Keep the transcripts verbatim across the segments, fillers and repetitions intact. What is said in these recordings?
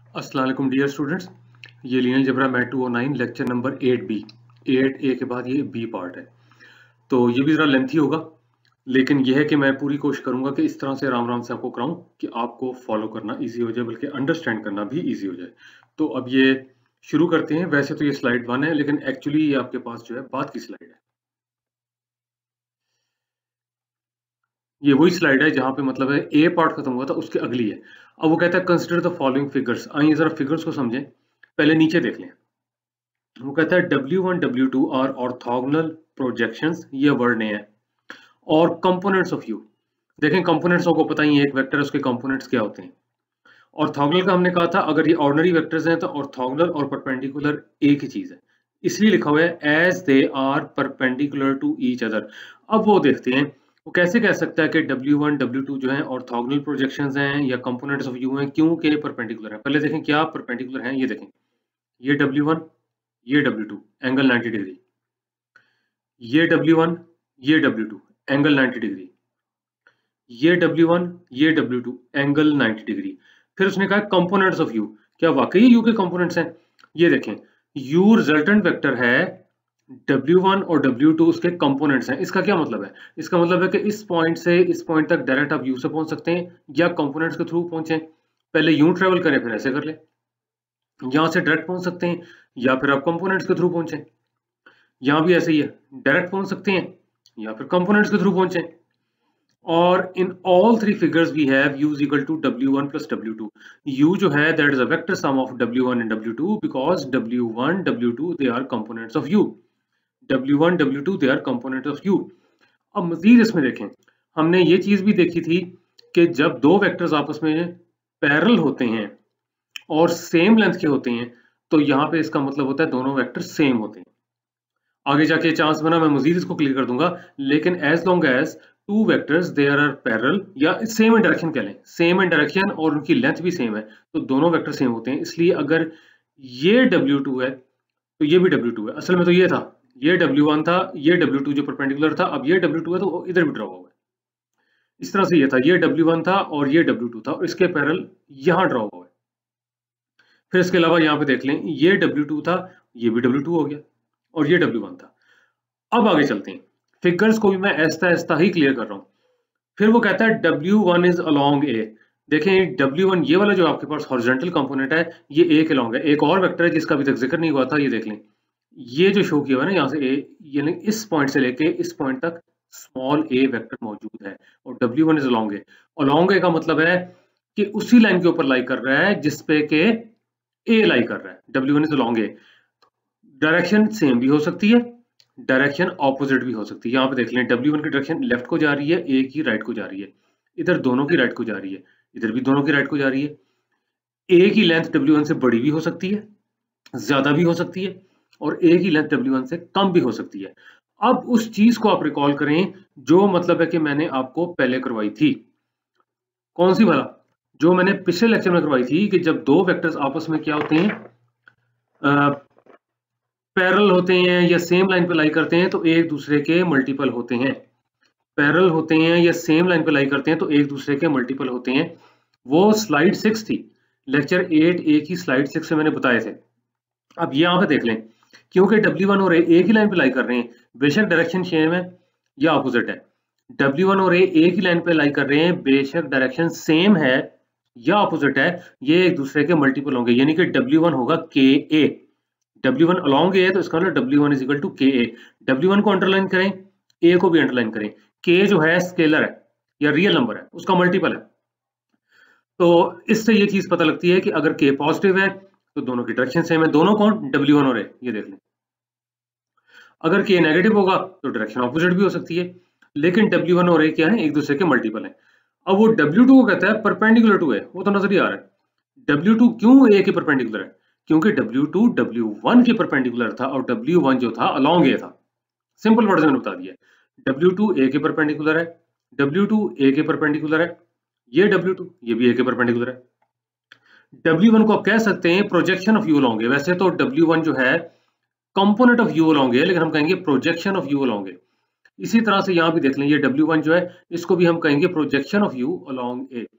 अस्सलाम वालेकुम dear students, ये linear algebra math two O nine lecture number eight B. Eight A के बाद ये बी पार्ट है, तो ये भी ज़रा लेंथी होगा, लेकिन यह है कि मैं पूरी कोशिश करूंगा कि इस तरह से आराम आराम से आपको कराऊं कि आपको फॉलो करना इजी हो जाए, बल्कि अंडरस्टैंड करना भी इजी हो जाए। तो अब ये शुरू करते हैं। वैसे तो ये स्लाइड वन है, लेकिन एक्चुअली ये आपके पास जो है बाद की स्लाइड है। ये वही स्लाइड है जहां पे मतलब है ए पार्ट खत्म हुआ था, उसके अगली है। अब वो कहता है कंसिडर द फॉलोइंग फिगर्स। आइए जरा फिगर्स को समझें, पहले नीचे देख लें। वो कहता है W one W two are orthogonal projections, ये वर्ड नहीं है। और कंपोनेंट्स ऑफ यू, देखें कंपोनेंट्स आपको पता ही है, एक वेक्टर है उसके कंपोनेंट्स क्या होते हैं। ऑर्थोगोनल का हमने कहा था अगर ये ऑर्डिनरी वेक्टर्स हैं तो ऑर्थोगोनल और परपेंडिकुलर एक ही चीज है, इसलिए लिखा हुआ है as they are perpendicular to each other. अब वो देखते हैं वो कैसे कह सकता है कि डब्ल्यू वन डब्ल्यू टू जो है ऑर्थोगोनल प्रोजेक्शंस हैं या कंपोनेंट्स ऑफ यू हैं, क्योंकि परपेंडिकुलर है। पहले देखें क्या परपेंडिकुलर हैं, ये देखें, ये डब्ल्यू वन, ये W two angle ninety degree, ये डब्ल्यू वन, ये W two angle ninety degree, ये डब्ल्यू वन, ये W two angle ninety degree. फिर उसने कहा कंपोनेंट्स ऑफ यू, क्या वाकई यू के कंपोनेंट्स हैं? ये देखें, यू रिजल्टेंट वेक्टर है, डब्ल्यू वन और डब्ल्यू टू उसके कंपोनेंट्स हैं। इसका क्या मतलब है? इसका मतलब है कि इस पॉइंट से इस पॉइंट तक डायरेक्ट आप यू से पहुंच सकते हैं या कंपोनेंट्स के थ्रू पहुंचे। पहले यूं ट्रेवल करें फिर ऐसे कर ले, यहां से डायरेक्ट पहुंच सकते हैं या फिर आप कंपोनेंट्स के थ्रू पहुंचे। यहां भी ऐसे ही है, डायरेक्ट पहुंच सकते हैं या फिर कंपोनेंट्स के थ्रू पहुंचे। और in all three figures we have u is equal to w one plus w two. U जो है that is a vector sum of w one and w two because w one w two they are components of u. w one w two they are components of u. अब मजीद इसमें देखें, हमने ये चीज भी देखी थी कि जब दो वेक्टर्स आपस में पैरेलल होते हैं और सेम लेंथ के होते हैं तो यहाँ पे इसका मतलब होता है दोनों वेक्टर सेम होते हैं। आगे जाके चांस बना मैं मजीद इसको क्लियर कर दूंगा, लेकिन as long as two vectors there are parallel या सेम इन डायरेक्शन कह लें, सेम इन डायरेक्शन और उनकी लेंथ भी सेम है, तो दोनों वेक्टर सेम होते हैं। इसलिए अगर ये डब्ल्यू टू है तो ये भी डब्ल्यू टू है। असल में तो ये था, ये डब्ल्यू वन था, ये डब्ल्यू टू जो परपेंडिकुलर था, अब ये डब्ल्यू टू है तो इधर भी ड्रॉ हुआ है। इस तरह से ये था, ये डब्ल्यू वन था और ये डब्ल्यू टू था और इसके पैरेलल यहां ड्रॉ हुआ है। फिर इसके अलावा यहाँ पे देख लें, ये डब्ल्यू टू था, ये भी डब्ल्यू टू हो गया और ये डब्ल्यू वन था। अब आगे चलते हैं, फिगर्स को भी मैं ऐसा ऐसा ही क्लियर कर रहा हूं। फिर वो कहता है W one is along A. देखें डब्ल्यू वन ये वाला जो आपके पास हॉरिजॉन्टल कंपोनेंट है ये ए के अलोंग है। एक और वेक्टर है जिसका अभी तक जिक्र नहीं हुआ था, ये देख लें, ये जो शो किया हुआ है ना यहाँ से ए, ये इस पॉइंट से लेके इस पॉइंट तक स्मॉल ए वेक्टर मौजूद है और W one is along A. Along A का मतलब है कि उसी लाइन के ऊपर लाई कर रहा है जिसपे के ए लाई कर रहा है। W one is along A, direction same भी हो सकती है, डायरेक्शन ऑपोजिट भी हो सकती है। यहाँ पे देख लें डब्ल्यू वन की डायरेक्शन लेफ्ट को जा रही है, ए की राइट को जा रही है, इधर दोनों की राइट को जा रही है, इधर भी दोनों की राइट को जा रही है। ए की लेंथ डब्ल्यू वन से बड़ी भी हो सकती है, ज्यादा भी हो सकती है, और ए की लेंथ डब्ल्यू वन से कम भी हो सकती है। अब उस चीज को आप रिकॉल करें जो मतलब है कि मैंने आपको पहले करवाई थी। कौन सी वाला? जो मैंने पिछले लेक्चर में करवाई थी कि जब दो वेक्टर्स आपस में क्या होते हैं, पैरेलल होते हैं या सेम लाइन पे लाई करते हैं तो एक दूसरे के मल्टीपल होते हैं। पैरेलल होते हैं या सेम लाइन पे लाई करते हैं तो एक दूसरे के मल्टीपल होते हैं। वो स्लाइड सिक्स थी, लेक्चर एट ए की स्लाइड सिक्स में मैंने बताए थे। अब यहाँ पे देख लें, क्योंकि डब्ल्यू वन और ए एक ही लाइन पे लाई कर रहे हैं, बेशक डायरेक्शन सेम है या अपोजिट है। डब्ल्यू वन और ए एक ही लाइन पे लाई कर रहे हैं, बेशक डायरेक्शन सेम है या अपोजिट है, ये एक दूसरे के मल्टीपल होंगे। यानी कि डब्ल्यू वन होगा K A, W one along A तो इसका मतलब W one is equal to K A. W one को अंडरलाइन करें, ए को भी अंडरलाइन करें। के जो है स्केलर है या रियल नंबर है, उसका मल्टीपल है। तो इससे ये चीज पता लगती है कि अगर के पॉजिटिव है तो दोनों की डायरेक्शन सेम है। दोनों कौन? डब्ल्यू वन और ए, ये देख लें। अगर के नेगेटिव होगा तो डायरेक्शन ऑपोजिट भी हो सकती है, लेकिन डब्ल्यू वन और ए क्या है? एक दूसरे के मल्टीपल है। अब वो डब्ल्यू टू को कहता है परपेंडिकुलर टू ए, वो तो नजर ही आ रहा है। डब्ल्यू टू क्यों ए के परपेंडिकुलर है? क्योंकि डब्ल्यू टू डब्ल्यू वन के परपेंडिकुलर था और डब्ल्यू वन जो था अलोंग ए था। सिंपल वर्ड में बता दिया, डब्ल्यू टू ए के परपेंडिकुलर है, डब्ल्यू टू ए के परपेंडिकुलर है, ये डब्ल्यू टू ये भी ए के परपेंडिकुलर है। डब्ल्यू वन को आप कह सकते हैं projection of U along A. वैसे तो डब्ल्यू वन जो है component of U along A, लेकिन हम कहेंगे projection of U along A. इसी तरह से यहाँ भी देख लें, ये डब्ल्यू वन जो है इसको भी हम कहेंगे projection of U along A.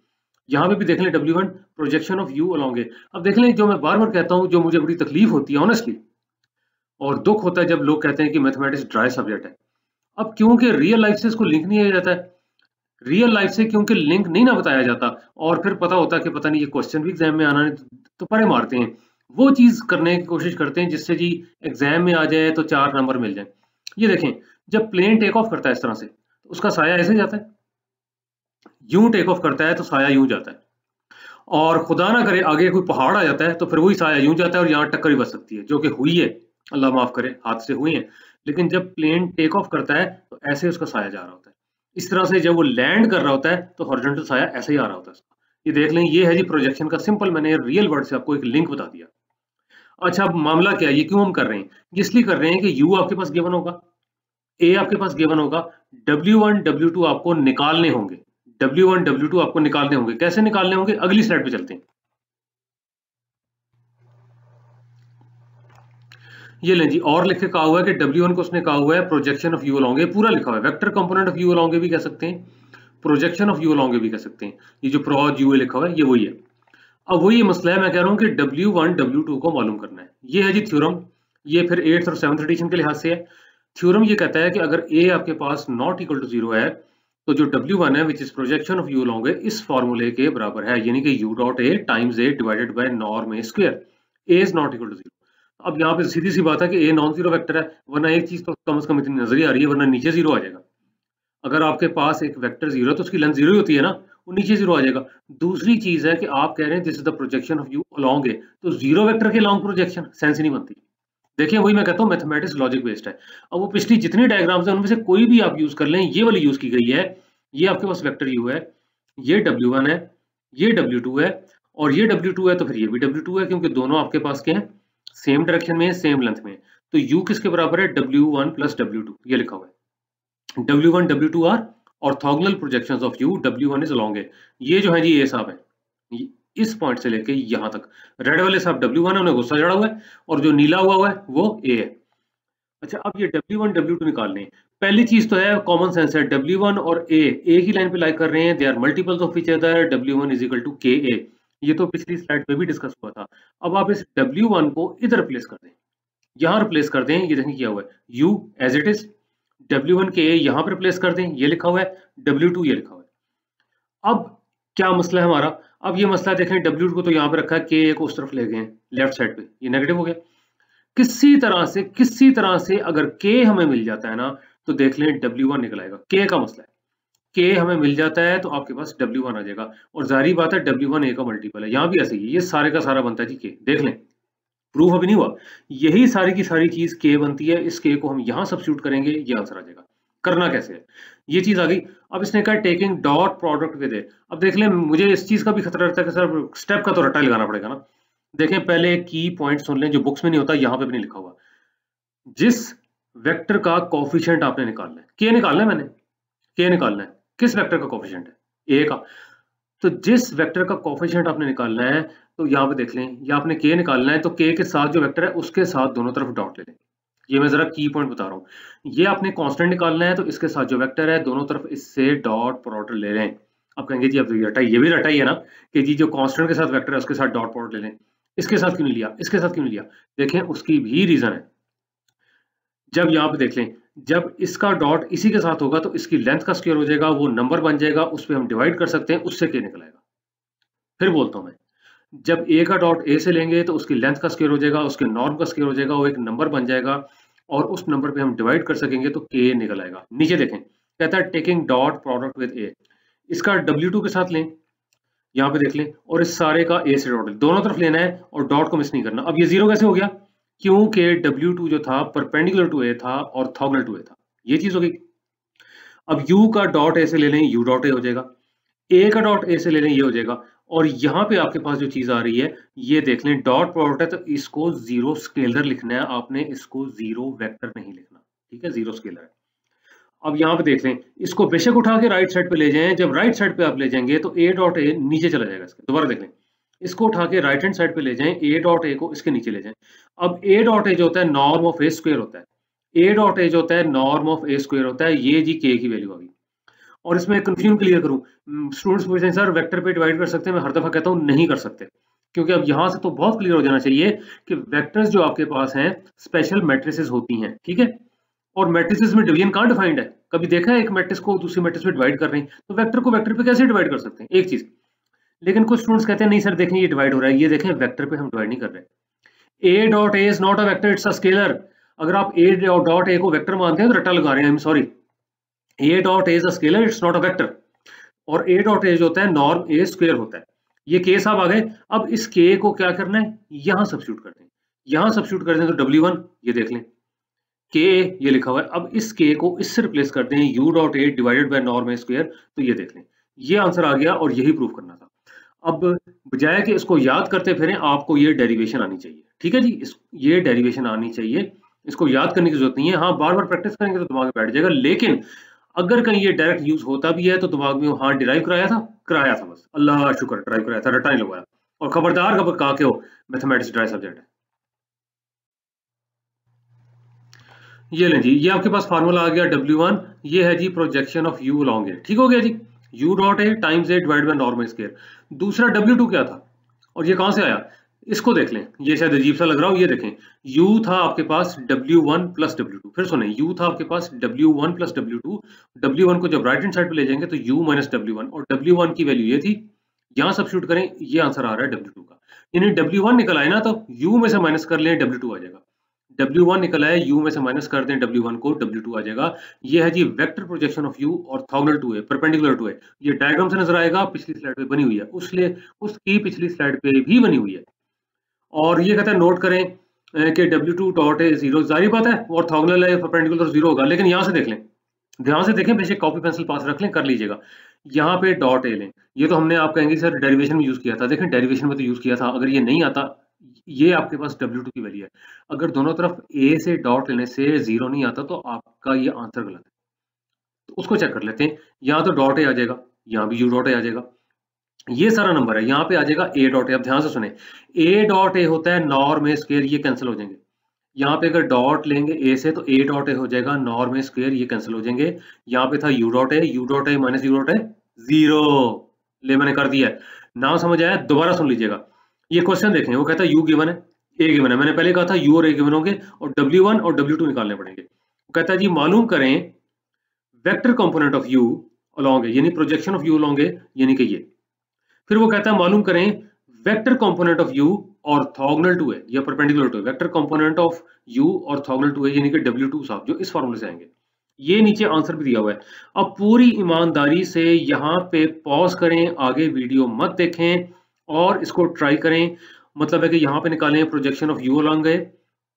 यहाँ पे भी देख लें W one projection of U along A. अब देख लें, जो मैं बार बार कहता हूँ, जो मुझे बड़ी तकलीफ होती है ऑनेस्टली और दुख होता है जब लोग कहते हैं कि मैथमेटिक्स ड्राई सब्जेक्ट है। अब क्योंकि रियल लाइफ से इसको लिंक नहीं किया जाता है, रियल लाइफ से क्योंकि लिंक नहीं ना बताया जाता, और फिर पता होता है कि पता नहीं ये क्वेश्चन भी एग्जाम में आना नहीं, तो परे मारते हैं, वो चीज करने की कोशिश करते हैं जिससे जी एग्जाम में आ जाए तो चार नंबर मिल जाए। ये देखें, जब प्लेन टेक ऑफ करता है इस तरह से, तो उसका साया ऐसे जाता है, यूं टेक ऑफ करता है तो साया यूं जाता है, और खुदा ना करे आगे कोई पहाड़ आ जाता है तो फिर वही साया यूं जाता है और यहाँ टक्कर ही बच सकती है, जो कि हुई है, अल्लाह माफ करे, हाथ से हुई है। लेकिन जब प्लेन टेक ऑफ करता है तो ऐसे उसका साया जा रहा होता है। इस तरह से जब वो लैंड कर रहा होता है तो हॉरिजॉन्टल साया ऐसे ही आ रहा होता है उसका। ये देख लें, ये है जी प्रोजेक्शन का सिंपल, मैंने रियल वर्ड से आपको एक लिंक बता दिया। अच्छा, अब मामला क्या है, ये क्यों हम कर रहे हैं? इसलिए कर रहे हैं कि यू आपके पास गिवन होगा, ए आपके पास गिवन होगा, डब्ल्यू वन डब्ल्यू टू आपको निकालने होंगे, डब्ल्यू वन डब्ल्यू टू आपको निकालने होंगे। कैसे निकालने होंगे, अगली स्लाइड पे चलते हैं। ये लें जी, और लिख के कहा हुआ है कि डब्ल्यू वन को उसने कहा हुआ है projection of U along A, पूरा लिखा हुआ है, vector component of U along A भी कह सकते हैं, projection of U along A भी कह सकते हैं। ये जो प्रोज यू लिखा हुआ है ये वही है। अब वही मसला है, मैं कह रहा हूं कि डब्ल्यू वन डब्ल्यू टू को मालूम करना है। ये है जी थ्योरम, ये फिर एट्थ और सेवंथ एडिशन के लिहाज से है। थ्योरम ये कहता है कि अगर ए आपके पास नॉट इक्वल टू जीरो है तो जो डब्ल्यू वन है which is projection of U along A इस फॉर्मूले के बराबर है, यानी कि you dot A times A divided by norm A square, A is not equal to zero. अब यहाँ पे सीधी सी बात है कि ए नॉन जीरो वेक्टर है, वरना एक चीज तो कम से कम इतनी नजर ही आ रही है, वरना नीचे जीरो आ जाएगा। अगर आपके पास एक वेक्टर जीरो है तो उसकी लेंथ जीरो ही होती है ना, वो नीचे जीरो आ जाएगा। दूसरी चीज है कि आप कह रहे हैं this is the projection of U along A, तो जीरो वेक्टर के अलोंग प्रोजेक्शन सेंस ही नहीं बनती। देखिए, वही मैं कहता हूँ मैथमेटिक्स लॉजिक बेस्ड है। अब वो पिछली जितनी डायग्राम्स है उनमें से कोई भी आप यूज कर लें, ये वाली यूज की गई है। ये आपके पास वेक्टर यू है, ये डब्ल्यू वन है, ये डब्ल्यू टू है, और ये डब्ल्यू टू है, तो फिर ये भी डब्ल्यू टू है, क्योंकि दोनों आपके पास के हैं सेम डायरेक्शन में, सेम लेंथ में। तो यू किसके बराबर है, W one plus W two, ये लिखा हुआ है। W one W two are orthogonal projections of U, W one is along A. ये जो है जी ए साहब है, इस पॉइंट से लेके यहां तक, रेड वाले साहब डब्ल्यू वन है, उन्हें गुस्सा चढ़ा हुआ है, और जो नीला हुआ हुआ है वो ए है। अच्छा, अब ये डब्ल्यू वन डब्ल्यू टू निकालने हैं। पहली चीज तो है कॉमन सेंस है, डब्ल्यू वन और ए एक ही लाइन पे लाइक कर रहे हैं, they are multiples of each other, W one is equal to K A. ये तो पिछली स्लाइड पे भी डिस्कस हुआ था। अब आप इस डब्ल्यू वन को इधर रिप्लेस कर दें, यहां रिप्लेस कर दें, ये देखें किया हुआ है u as it is, W one K A यहां पर रिप्लेस कर दें, ये लिखा हुआ है, डब्ल्यू टू ये लिखा हुआ है। अब क्या मसला है हमारा, अब ये मसला देखें, डब्ल्यू टू को तो यहां पर रखा है, के ए को उस तरफ ले गए हैं लेफ्ट साइड पे, ये नेगेटिव हो गया। किसी तरह से किसी तरह से अगर के हमें मिल जाता है ना, तो देख लें डब्ल्यू वन निकल आएगा। के का मसला है, के हमें मिल जाता है तो आपके पास डब्ल्यू वन आ जाएगा, और जारी बात है डब्ल्यू वन ए का मल्टीपल है, यहाँ भी ऐसे ही, ये सारे का सारा बनता है जी के। देख लें, प्रूफ अभी नहीं हुआ, यही सारी की सारी चीज के बनती है, इस के को हम यहां सब्स्टिट्यूट करेंगे, ये आंसर आ जाएगा। करना कैसे है, ये चीज आ गई। अब इसने कहा taking dot product with A. अब देख लें, मुझे इस चीज का भी खतरा रहता है कि सर स्टेप का तो रट्टा लगाना पड़ेगा ना। देखें, पहले की पॉइंट सुन लें जो बुक्स में नहीं होता, यहाँ पे भी नहीं लिखा हुआ। जिस वेक्टर का कोफिशिएंट आपने निकालना है, के निकालना है, मैंने के निकालना है, किस वेक्टर का कोफिशिएंट है, ए का। तो जिस वेक्टर का कोफिशिएंट आपने निकालना है, तो यहाँ पे देख लें, ये आपने के निकालना है, तो के के साथ जो वेक्टर है उसके साथ दोनों तरफ डॉट ले लें। ये मैं जरा की पॉइंट बता रहा हूँ। ये आपने कांस्टेंट निकालना है, तो इसके साथ जो वेक्टर है दोनों तरफ इससे डॉट प्रोडक्ट ले लें। अब कहेंगे जी अब तो रटा, ये भी रटा ही है ना, कि जी जो कांस्टेंट के साथ वेक्टर है उसके साथ डॉट प्रोडक्ट ले लें। इसके साथ क्यों नहीं लिया, इसके साथ क्यों नहीं लिया? देखें, उसकी भी रीजन है। जब यहाँ पे देख लें, जब इसका डॉट इसी के साथ होगा तो इसकी लेंथ का स्क्वायर हो जाएगा, वो नंबर बन जाएगा, उस पर हम डिवाइड कर सकते हैं, उससे के निकल आएगा। फिर बोलता हूं मैं, जब ए का डॉट ए से लेंगे तो उसकी लेंथ का स्क्वायर हो जाएगा, उसके नॉर्म का स्क्वायर हो जाएगा, वो एक नंबर बन जाएगा, और उस नंबर पे हम डिवाइड कर सकेंगे तो के निकल आएगा। नीचे देखें, कहता है taking dot product with A, इसका डब्ल्यू टू के साथ लें, यहाँ पे देख लें, और इस सारे का ए से डॉट दोनों तरफ लेना है, और डॉट को मिस नहीं करना। अब ये जीरो कैसे हो गया, क्योंकि डब्ल्यू टू जो था परपेंडिकुलर टू ए था और ऑर्थोगोनल टू ए था, ये चीज हो गई। अब u का डॉट ए से ले लें, u डॉट ए हो जाएगा, a का डॉट ए से ले लें, ये हो जाएगा, और यहाँ पे आपके पास जो चीज आ रही है, ये देख लें डॉट प्रोडक्ट है, तो इसको जीरो स्केलर लिखना है आपने, इसको जीरो वेक्टर नहीं लिखना, ठीक है, जीरो स्केलर है। अब यहाँ पे देख लें, इसको बेशक उठा के राइट साइड पे ले जाएं, जब राइट साइड पे आप ले जाएंगे तो a डॉट ए नीचे चला जाएगा इसके। दोबारा देख लें, इसको उठा के राइट हैंड साइड पे ले जाएं, a डॉट ए को इसके नीचे ले जाएं। अब a डॉट ए जो होता है नॉर्म ऑफ ए स्क्वायर होता है, a डॉट ए जो होता है नॉर्म ऑफ ए स्क्वायर होता है, ये जी k की वैल्यू आ गई। और इसमें कंफ्यूजन क्लियर करूं, स्टूडेंट्स पूछते हैं सर वेक्टर पे डिवाइड कर सकते हैं, मैं हर दफा कहता हूं नहीं कर सकते, क्योंकि अब यहां से तो बहुत क्लियर हो जाना चाहिए कि वेक्टर्स जो आपके पास हैं स्पेशल मैट्रिसेस होती हैं, ठीक है, और मैट्रिसेस में डिवीजन कहां डिफाइंड है? कभी देखा है एक मैट्रिक्स को दूसरी मैट्रिक्स में डिवाइड कर रहे हैं? तो वेक्टर को वेक्टर पे कैसे डिवाइड कर सकते हैं? एक चीज, लेकिन कुछ स्टूडेंट्स कहते हैं नहीं सर देखें ये डिवाइड हो रहा है, ये देखें वेक्टर पे हम डिवाइड नहीं कर रहे। A dot A is not a vector, it's a scalar. अगर आप ए डॉट ए को वेक्टर मानते हैं तो रट्टा लगा रहे हैं, I am sorry, A dot A is a scalar, it's not a vector. और ए डॉट ए जो होता है नॉर्म ए स्क्वायर होता है। ये के साहब आ गए। अब इस के को क्या करना है, यहां सब्स्टिट्यूट कर दें, यहां सब्स्टिट्यूट कर दें तो डब्ल्यू वन ये देख लें, के ये लिखा हुआ है। अब इस के को इससे रिप्लेस कर दें U dot A divided by norm A square, तो ये देख लें, ये आंसर आ गया और यही प्रूव करना था। अब बजाय कि इसको याद करते फिरें, आपको ये डेरिवेशन आनी चाहिए, ठीक है जी, इस ये डेरिवेशन आनी चाहिए, इसको याद करने की जरूरत नहीं है। हाँ बार बार प्रैक्टिस करेंगे तो दिमाग में बैठ जाएगा, लेकिन अगर कहीं ये डायरेक्ट यूज होता भी है तो दिमाग में हाँ डिराइव कराया था कराया था बस, अल्लाह शुक्र डिराइव कराया था, रट्टा नहीं लगवाया। और खबरदार खबर कहा के हो मैथमेटिक्स ड्राई सब्जेक्ट है। ये लें जी, ये आपके पास फार्मूला आ गया डब्ल्यू वन, ये है जी projection of U along A, ठीक हो गया जी, U dot A times A divide by norm A square. दूसरा डब्ल्यू टू क्या था और ये कहां से आया, इसको देख लें, ये शायद अजीब सा लग रहा हो, ये देखें, u था आपके पास W one plus W two, फिर सुने, u था आपके पास W one plus W two, W one को जब राइट हैंड साइड पे ले जाएंगे तो u माइनस डब्ल्यू वन, और डब्ल्यू वन की वैल्यू ये थी, यहां सब्स्टिट्यूट करें, ये आंसर आ रहा है डब्ल्यू टू का, यानी डब्ल्यू वन निकल आए ना तो u में से माइनस कर लें डब्ल्यू टू आ जाएगा, डब्ल्यू वन निकल आए u में से माइनस कर दें डब्ल्यू वन को, डब्ल्यू टू आ जाएगा। ये है जी vector projection of u orthogonal to A, perpendicular to ए, ये डायग्राम से नजर आएगा, पिछली स्लाइड पे बनी हुई है, उसलिए उसकी पिछली स्लाइड पे भी बनी हुई है। और ये कहता है नोट करें कि W two dot A zero, जारी बात है ऑर्थोगोनल है, परपेंडिकुलर जीरो होगा, लेकिन यहां से देख लें, ध्यान से देखें, बेशक कॉपी पेंसिल पास रख लें, कर लीजिएगा, यहाँ पे डॉट ए लें, ये तो हमने आप कहेंगे सर डेरिवेशन में यूज किया था, देखें डेरिवेशन में तो यूज किया था, अगर ये नहीं आता, ये आपके पास डब्ल्यू टू की वैल्यू है, अगर दोनों तरफ ए से डॉट लेने से जीरो नहीं आता तो आपका ये आंसर गलत है, तो उसको चेक कर लेते हैं। यहाँ तो डॉट ए आ जाएगा, यहाँ भी यू डॉट ए आ जाएगा, ये सारा नंबर है, यहाँ पे आ जाएगा ए डॉट ए। अब ध्यान से सुने, ए डॉट ए होता है नॉर्म ए स्क्वायर, ये कैंसिल हो जाएंगे, यहाँ पे अगर डॉट लेंगे ए से तो ए डॉट ए हो जाएगा नॉर्म ए स्क्वायर, ये कैंसिल हो जाएंगे। यहाँ पे था U dot A, U dot A minus U dot A zero, ले मैंने कर दिया है, ना समझ आया दोबारा सुन लीजिएगा। ये क्वेश्चन देखें, वो कहता है यू गिवन है, ए गिवन है, मैंने पहले कहा था यू और ए गिवन होंगे और डब्ल्यू वन और डब्ल्यू टू निकालने पड़ेंगे। वो कहता है जी मालूम करें vector component of U along A, यानी projection of U along A, यानी कि ये। फिर वो कहता है मालूम करें vector component of U orthogonal to A या perpendicular to A, vector component of U orthogonal to A, यानी कि डब्ल्यू टू साहब, जो इस फॉर्मूले से आएंगे। ये नीचे आंसर भी दिया हुआ है। अब पूरी ईमानदारी से यहाँ पे पॉज करें, आगे वीडियो मत देखें और इसको ट्राई करें। मतलब है कि यहाँ पे निकालें projection of U along A,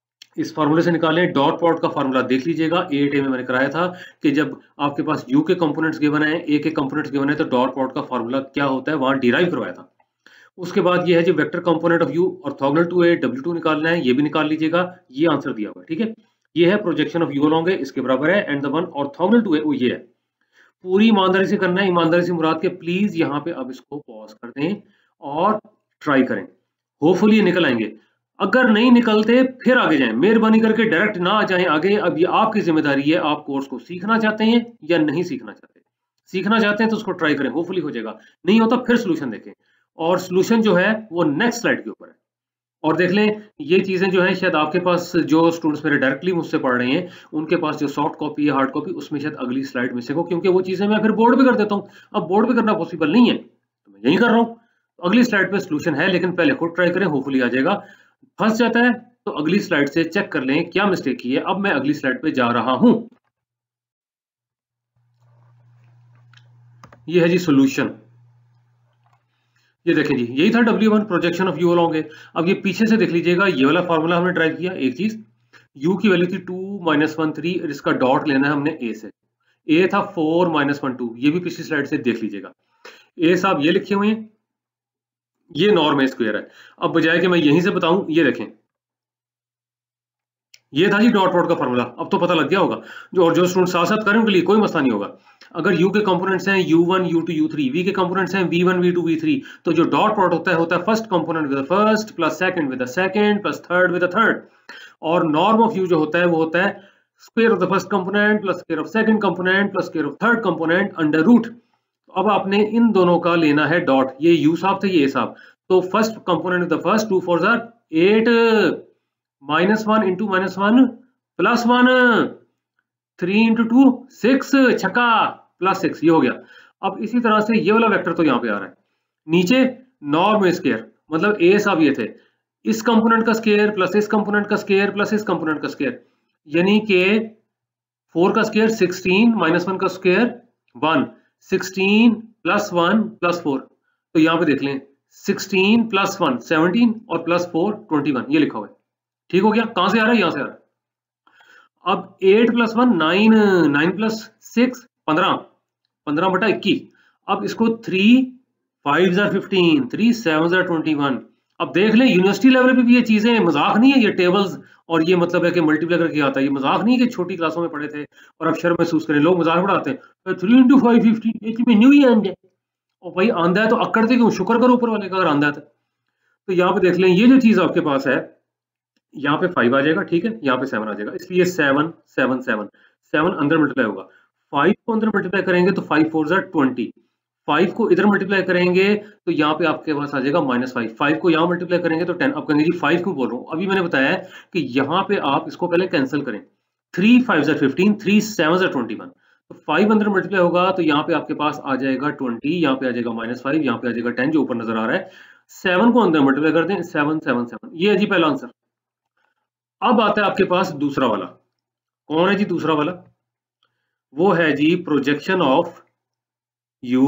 इस फार्मूले से निकालें, डॉट प्रोडक्ट का फार्मूला देख लीजिएगा, एट ए में मैंने कराया था कि जब आपके पास यू के कंपोनेंट्स गिवन है, ए के कंपोनेंट्स गिवन है, तो डॉट प्रोडक्ट का फार्मूला क्या होता है वहां डिराइव करवाया था। उसके बाद ये है जी vector component of U orthogonal to A, W two निकालना है, ये भी निकाल लीजिएगा, ये आंसर दिया हुआ है, ठीक है। ये है projection of U along A, इसके बराबर है, and the one orthogonal to A वो ये है। पूरी ईमानदारी से करना है, ईमानदारी से मुराद के प्लीज यहाँ पे अब इसको पॉज कर दें और ट्राई करें, होपफुली ये निकल आएंगे। अगर नहीं निकलते फिर आगे जाएं, मेहरबानी करके डायरेक्ट ना आ जाएं आगे। अब ये आपकी जिम्मेदारी है, आप कोर्स को सीखना चाहते हैं या नहीं सीखना चाहते। सीखना चाहते हैं तो उसको ट्राई करें, होपफुली हो जाएगा, नहीं होता फिर सोल्यूशन देखें, और सोल्यूशन जो है वो नेक्स्ट स्लाइड के ऊपर है। और देख लें ये चीजें जो है शायद आपके पास, जो स्टूडेंट्स मेरे डायरेक्टली मुझसे पढ़ रहे हैं उनके पास जो सॉफ्ट कॉपी है, हार्ड कॉपी, उसमें शायद अगली स्लाइड मिसिंग हो, क्योंकि वो चीजें मैं फिर बोर्ड पे कर देता हूँ। अब बोर्ड पे करना पॉसिबल नहीं है तो मैं यही कर रहा हूँ, अगली स्लाइड पे सोल्यूशन है, लेकिन पहले खुद ट्राई करें, होपफुली आ जाएगा। फंस जाता है तो अगली स्लाइड से चेक कर लें क्या मिस्टेक की है। अब मैं अगली स्लाइड पे जा रहा हूं, ये है जी सॉल्यूशन। ये देखें जी, यही था W one projection of U along A. अब ये पीछे से देख लीजिएगा, ये वाला फॉर्मूला हमने ड्राइव किया। एक चीज, यू की वैल्यू थी टू माइनस वन थ्री, इसका डॉट लेना है हमने ए से, ए था फोर माइनस वन टू, ये भी पिछली स्लाइड से देख लीजिएगा। ए साहब ये लिखे हुए हैं, ये नॉर्म ए स्क्वायर है। अब बजाय कि मैं यहीं से बताऊं, ये देखें, ये था जी डॉट प्रोडक्ट का फार्मूला। अब तो पता लग गया होगा, जो और जो स्टूडेंट साथ साथ करें उनके लिए कोई मसला नहीं होगा। अगर u के कंपोनेंट्स हैं you one, you two, you three, v के कंपोनेंट्स हैं we one, we two, we three, तो जो डॉट प्रोडक्ट होता है होता है first component with the first plus second with the second plus third with the third. और norm of u जो होता है वो होता है square of the first component plus square of second component plus square of third component under root. अब आपने इन दोनों का लेना है डॉट, ये यू साहब थे ये साहब, तो first component of the first two four जार eight minus one into minus one plus one three into two six छक्का प्लस सिक्स, ये हो गया। अब इसी तरह से ये वाला वेक्टर तो यहाँ पे आ रहा है, नीचे नॉर्म स्क्वायर मतलब ए साहब ये थे, इस कंपोनेंट का स्क्वायर प्लस इस कंपोनेंट का स्क्वायर प्लस इस कंपोनेंट का स्क्वायर, यानी कि फोर का स्क्वायर सिक्सटीन माइनस वन का square one, sixteen plus one plus four, तो यहाँ पे देख लें सिक्सटीन प्लस वन सेवनटीन और प्लस फोर ट्वेंटी वन, ये लिखा हुआ है। ठीक हो गया, कहां से आ रहा है, यहां से आ रहा है। अब eight plus one nine, nine plus six पंद्रह, पंद्रह बटा इक्कीस। अब इसको थ्री फाइव जार फिफ्टीन, थ्री सेवन जार ट्वेंटी वन। अब देख लें यूनिवर्सिटी लेवल पे भी ये चीजें मजाक नहीं है, ये टेबल्स और ये मतलब है कि मल्टीप्लाई करके आता है, ये मजाक नहीं है कि छोटी क्लासों में पढ़े थे और अब शर्म महसूस करें, लोग मजाक उड़ाते हैं थ्री इंटू फाइव फिफ्टीन में न्यू ही आंदा है, और भाई आंदा है तो अकड़ते क्यों, शुक्र करो ऊपर वाले का अगर आंदा है तो। तो यहाँ पे देख लें ये जो चीज आपके पास है, यहाँ पे फाइव आ जाएगा, ठीक है, यहाँ पे सेवन आ जाएगा, इसलिए सेवन सेवन सेवन, सेवन अंदर मल्टीप्लाई होगा, फाइव को अंदर मल्टीप्लाई करेंगे तो फाइव फोर जार ट्वेंटी, फाइव को इधर मल्टीप्लाई करेंगे तो यहाँ पे आपके पास आ जाएगा माइनस फाइव, फाइव को यहाँ मल्टीप्लाई करेंगे तो टेन। अब कहेंगे जी फाइव क्यों बोल रहा हूँ, अभी मैंने बताया कि यहाँ पे आप इसको पहले कैंसिल करें, थ्री फाइव जार फिफ्टीन, थ्री सेवन जार ट्वेंटी वन, तो फाइव अंदर मल्टीप्लाई होगा तो यहाँ पे आपके पास आ जाएगा ट्वेंटी, यहाँ पे आ जाएगा माइनस फाइव, यहाँ पे आ जाएगा टेन जो ऊपर नजर आ रहा है, सेवन को अंदर मल्टीप्लाई कर दें सेवन सेवन सेवन, ये है जी पहला आंसर। अब आता है आपके पास दूसरा वाला, कौन है जी दूसरा वाला, वो है जी projection of U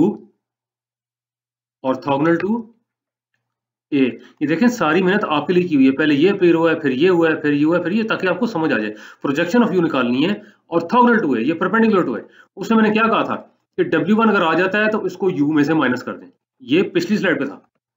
orthogonal to ए। ये देखें सारी मेहनत आपके लिए की हुई है, पहले ये फिर हुआ है, फिर ये हुआ है, फिर ये हुआ है, फिर ये, ताकि आपको समझ आ जाए। प्रोजेक्शन ऑफ यू निकालनी है, ऑर्थोगोनल टू है, ये परपेंडिकुलर टू है। उसमें मैंने क्या कहा था कि डब्ल्यू वन अगर आ जाता है तो इसको यू में से माइनस कर दें, ये पिछली स्लाइड पे था,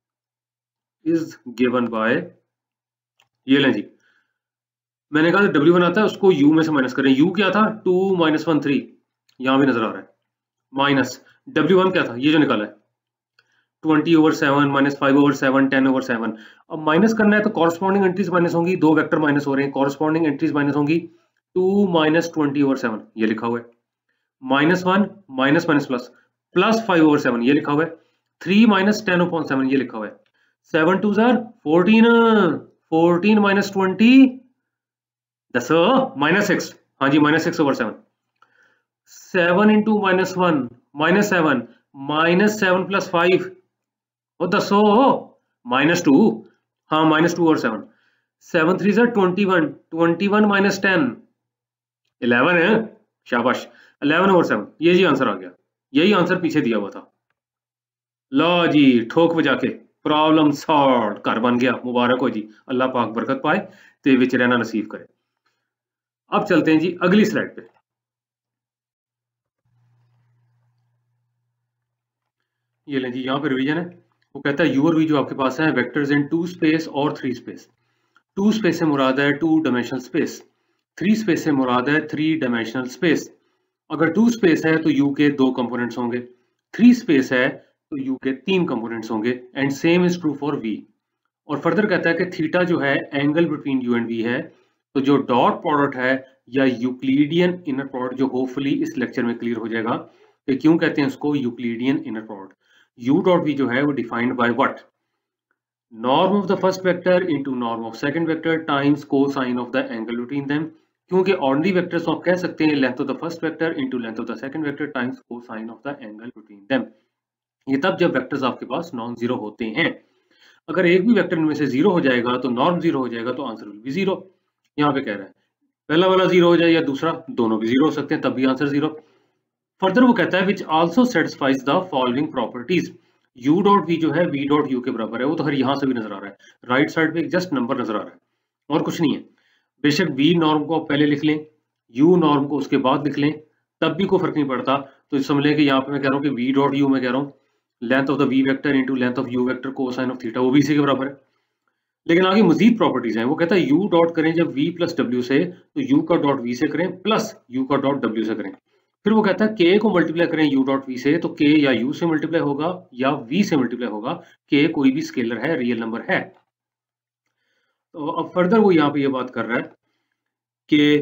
इज गिवन बाय, ये लें जी, मैंने कहा डब्ल्यू वन आता है उसको यू में से माइनस करें, यू क्या था टू माइनस वन थ्री, यहां भी नजर आ रहा है, माइनस डब्ल्यू वन क्या था ये जो निकाला है twenty over seven minus five over seven, ten over seven. अब माइनस करना है तो कॉरस्पॉन्डिंग एंट्रीज माइनस होंगी, दो वेक्टर माइनस हो रहे हैं, कॉरस्पॉन्डिंग एंट्रीज माइनस होंगी, two minus twenty over seven ये लिखा हुआ है, minus one minus minus plus, plus five over seven ये लिखा हुआ है, three minus ten upon seven ये लिखा हुआ है, सेवन टू जार फोर्टीन, फोर्टीन माइनस ट्वेंटी दस माइनस सिक्स, हाँ जी minus six over seven, seven into minus one minus seven, minus seven plus five और दसो माइनस टू, हाँ माइनस टू और सेवन, सेवन थ्री जार twenty one, twenty one minus ten eleven है, शाबाश, इलेवन ओवर सेवन, ये जी answer आ गया, यही आंसर पीछे दिया हुआ था। लो जी ठोक बजा के प्रॉब्लम सॉल्व, घर बन गया, मुबारक हो जी, अल्लाह पाक बरकत पाए ते विच रहना नसीब करे। अब चलते हैं जी अगली स्लाइड पे, ये लें जी यहाँ पे रिवीजन है, वो कहता है यू और वी जो आपके पास है वेक्टर्स इन टू स्पेस और थ्री स्पेस। टू स्पेस से मुराद है two dimensional space, three space से मुराद है थ्री डायमेंशनल स्पेस। अगर टू स्पेस है तो यू के दो कंपोनेंट्स होंगे, थ्री स्पेस है तो यू के तीन कंपोनेंट्स होंगे, and same is true for V. और फर्दर कहता है कि थीटा जो है angle between you and V है, तो जो डॉट प्रोडक्ट है या यूक्लिडियन इनर प्रोडक्ट, जो होपफुली इस लेक्चर में क्लियर हो जाएगा कि क्यों कहते हैं उसको Euclidean inner product. U dot we जो है वो defined by what, norm of the first vector into norm of second vector times cosine of the angle between them. क्योंकि ऑर्डिनरी वेक्टर्स आप कह सकते हैं length of the first vector into length of the second vector times cosine of the angle between them. ये तब जब vectors आपके पास non zero होते हैं। अगर एक भी वेक्टर इनमें से जीरो हो जाएगा तो नॉर्म जीरो हो जाएगा, तो आंसर विल बी जीरो। यहाँ पे कह रहा है पहला वाला जीरो हो जाए या दूसरा, दोनों भी जीरो हो सकते हैं, तब भी आंसर जीरो। फर्दर वो कहता है which also satisfies the following properties. U dot we जो है वी डॉट यू के बराबर है, वो तो हर यहाँ से भी नजर आ रहा है, राइट साइड पे एक जस्ट नंबर नजर आ रहा है और कुछ नहीं है। बेशक वी नॉर्म को आप पहले लिख लें, यू नॉर्म को उसके बाद लिख लें, तब भी कोई फर्क नहीं पड़ता। तो समझ लें कि यहाँ पे मैं कह रहा हूँ कि वी डॉट यू मैं कह रहा हूँ length of the v vector into length of u vector cosine of theta, वो भी इसी के बराबर है। लेकिन आगे मजीद प्रॉपर्टीज हैं, वो कहता है यू डॉट करें जब v प्लस डब्ल्यू से, तो u का डॉट v से करें प्लस u का डॉट w से करें। फिर वो कहता है k को मल्टीप्लाई करें u डॉट v से, तो k या u से मल्टीप्लाई होगा या v से मल्टीप्लाई होगा, k कोई भी स्केलर है, रियल नंबर है। तो अब फर्दर वो यहाँ पे ये बात कर रहा है कि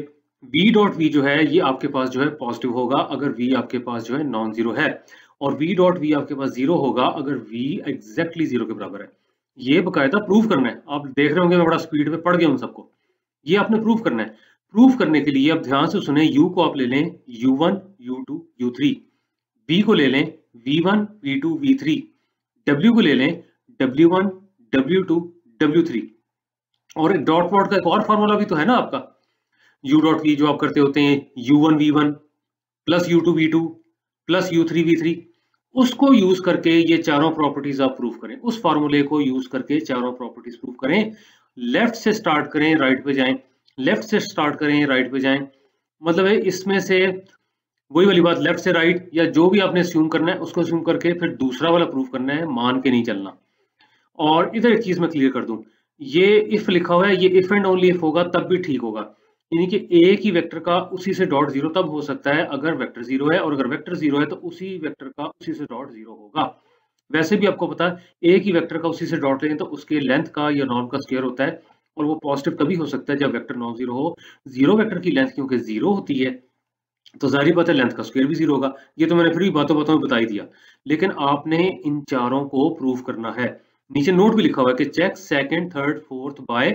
v डॉट v जो है ये आपके पास जो है पॉजिटिव होगा अगर v आपके पास जो है नॉन जीरो है, और v डॉट v आपके पास जीरो होगा अगर v एग्जैक्टली जीरो के बराबर है। ये बकायदा प्रूफ करना है। आप देख रहे होंगे मैं बड़ा स्पीड में पढ़ गया हूं सबको। ये आपने प्रूफ करना है। प्रूफ करने के लिए अब ध्यान से सुने, u को आप ले लें you one, you two, you three, v को ले लें v one, we two, we three, w को ले लें W one, W two, W three, और डॉट प्लॉट का एक और फॉर्मूला भी तो है ना आपका, u डॉट v जो आप करते होते हैं you one v one plus u two v two plus u three v three, उसको यूज करके ये चारों प्रॉपर्टीज आप प्रूफ करें। उस फॉर्मूले को यूज करके चारों प्रॉपर्टीज प्रूफ करें। लेफ्ट से स्टार्ट करें, राइट पे जाएं, लेफ्ट से स्टार्ट करें, राइट पे जाएं। मतलब है इसमें से वही वाली बात, लेफ्ट से राइट या जो भी आपने अस्यूम करना है उसको अस्यूम करके फिर दूसरा वाला प्रूफ करना है, मान के नहीं चलना। और इधर एक चीज मैं क्लियर कर दूं, ये इफ लिखा हुआ है, ये इफ एंड ओनली इफ होगा तब भी ठीक होगा। यानी कि एक ही वेक्टर का उसी से डॉट जीरो तब हो सकता है अगर वेक्टर जीरो है, और अगर वेक्टर जीरो है तो उसी वेक्टर का उसी से डॉट जीरो होगा। वैसे भी आपको पता है एक ही वेक्टर का उसी से डॉट लें तो उसके लेंथ का या नॉर्म का स्क्वायर होता है, और वो पॉजिटिव तभी हो सकता है जब वेक्टर नॉन जीरो हो। जीरो वेक्टर की लेंथ क्योंकि जीरो होती है तो जाहिर बात है लेंथ का स्क्वायर भी जीरो होगा। ये तो मैंने फिर भी बातों बातों में बता ही दिया, लेकिन आपने इन चारों को प्रूव करना है। नीचे नोट भी लिखा हुआ है कि check second, third, fourth by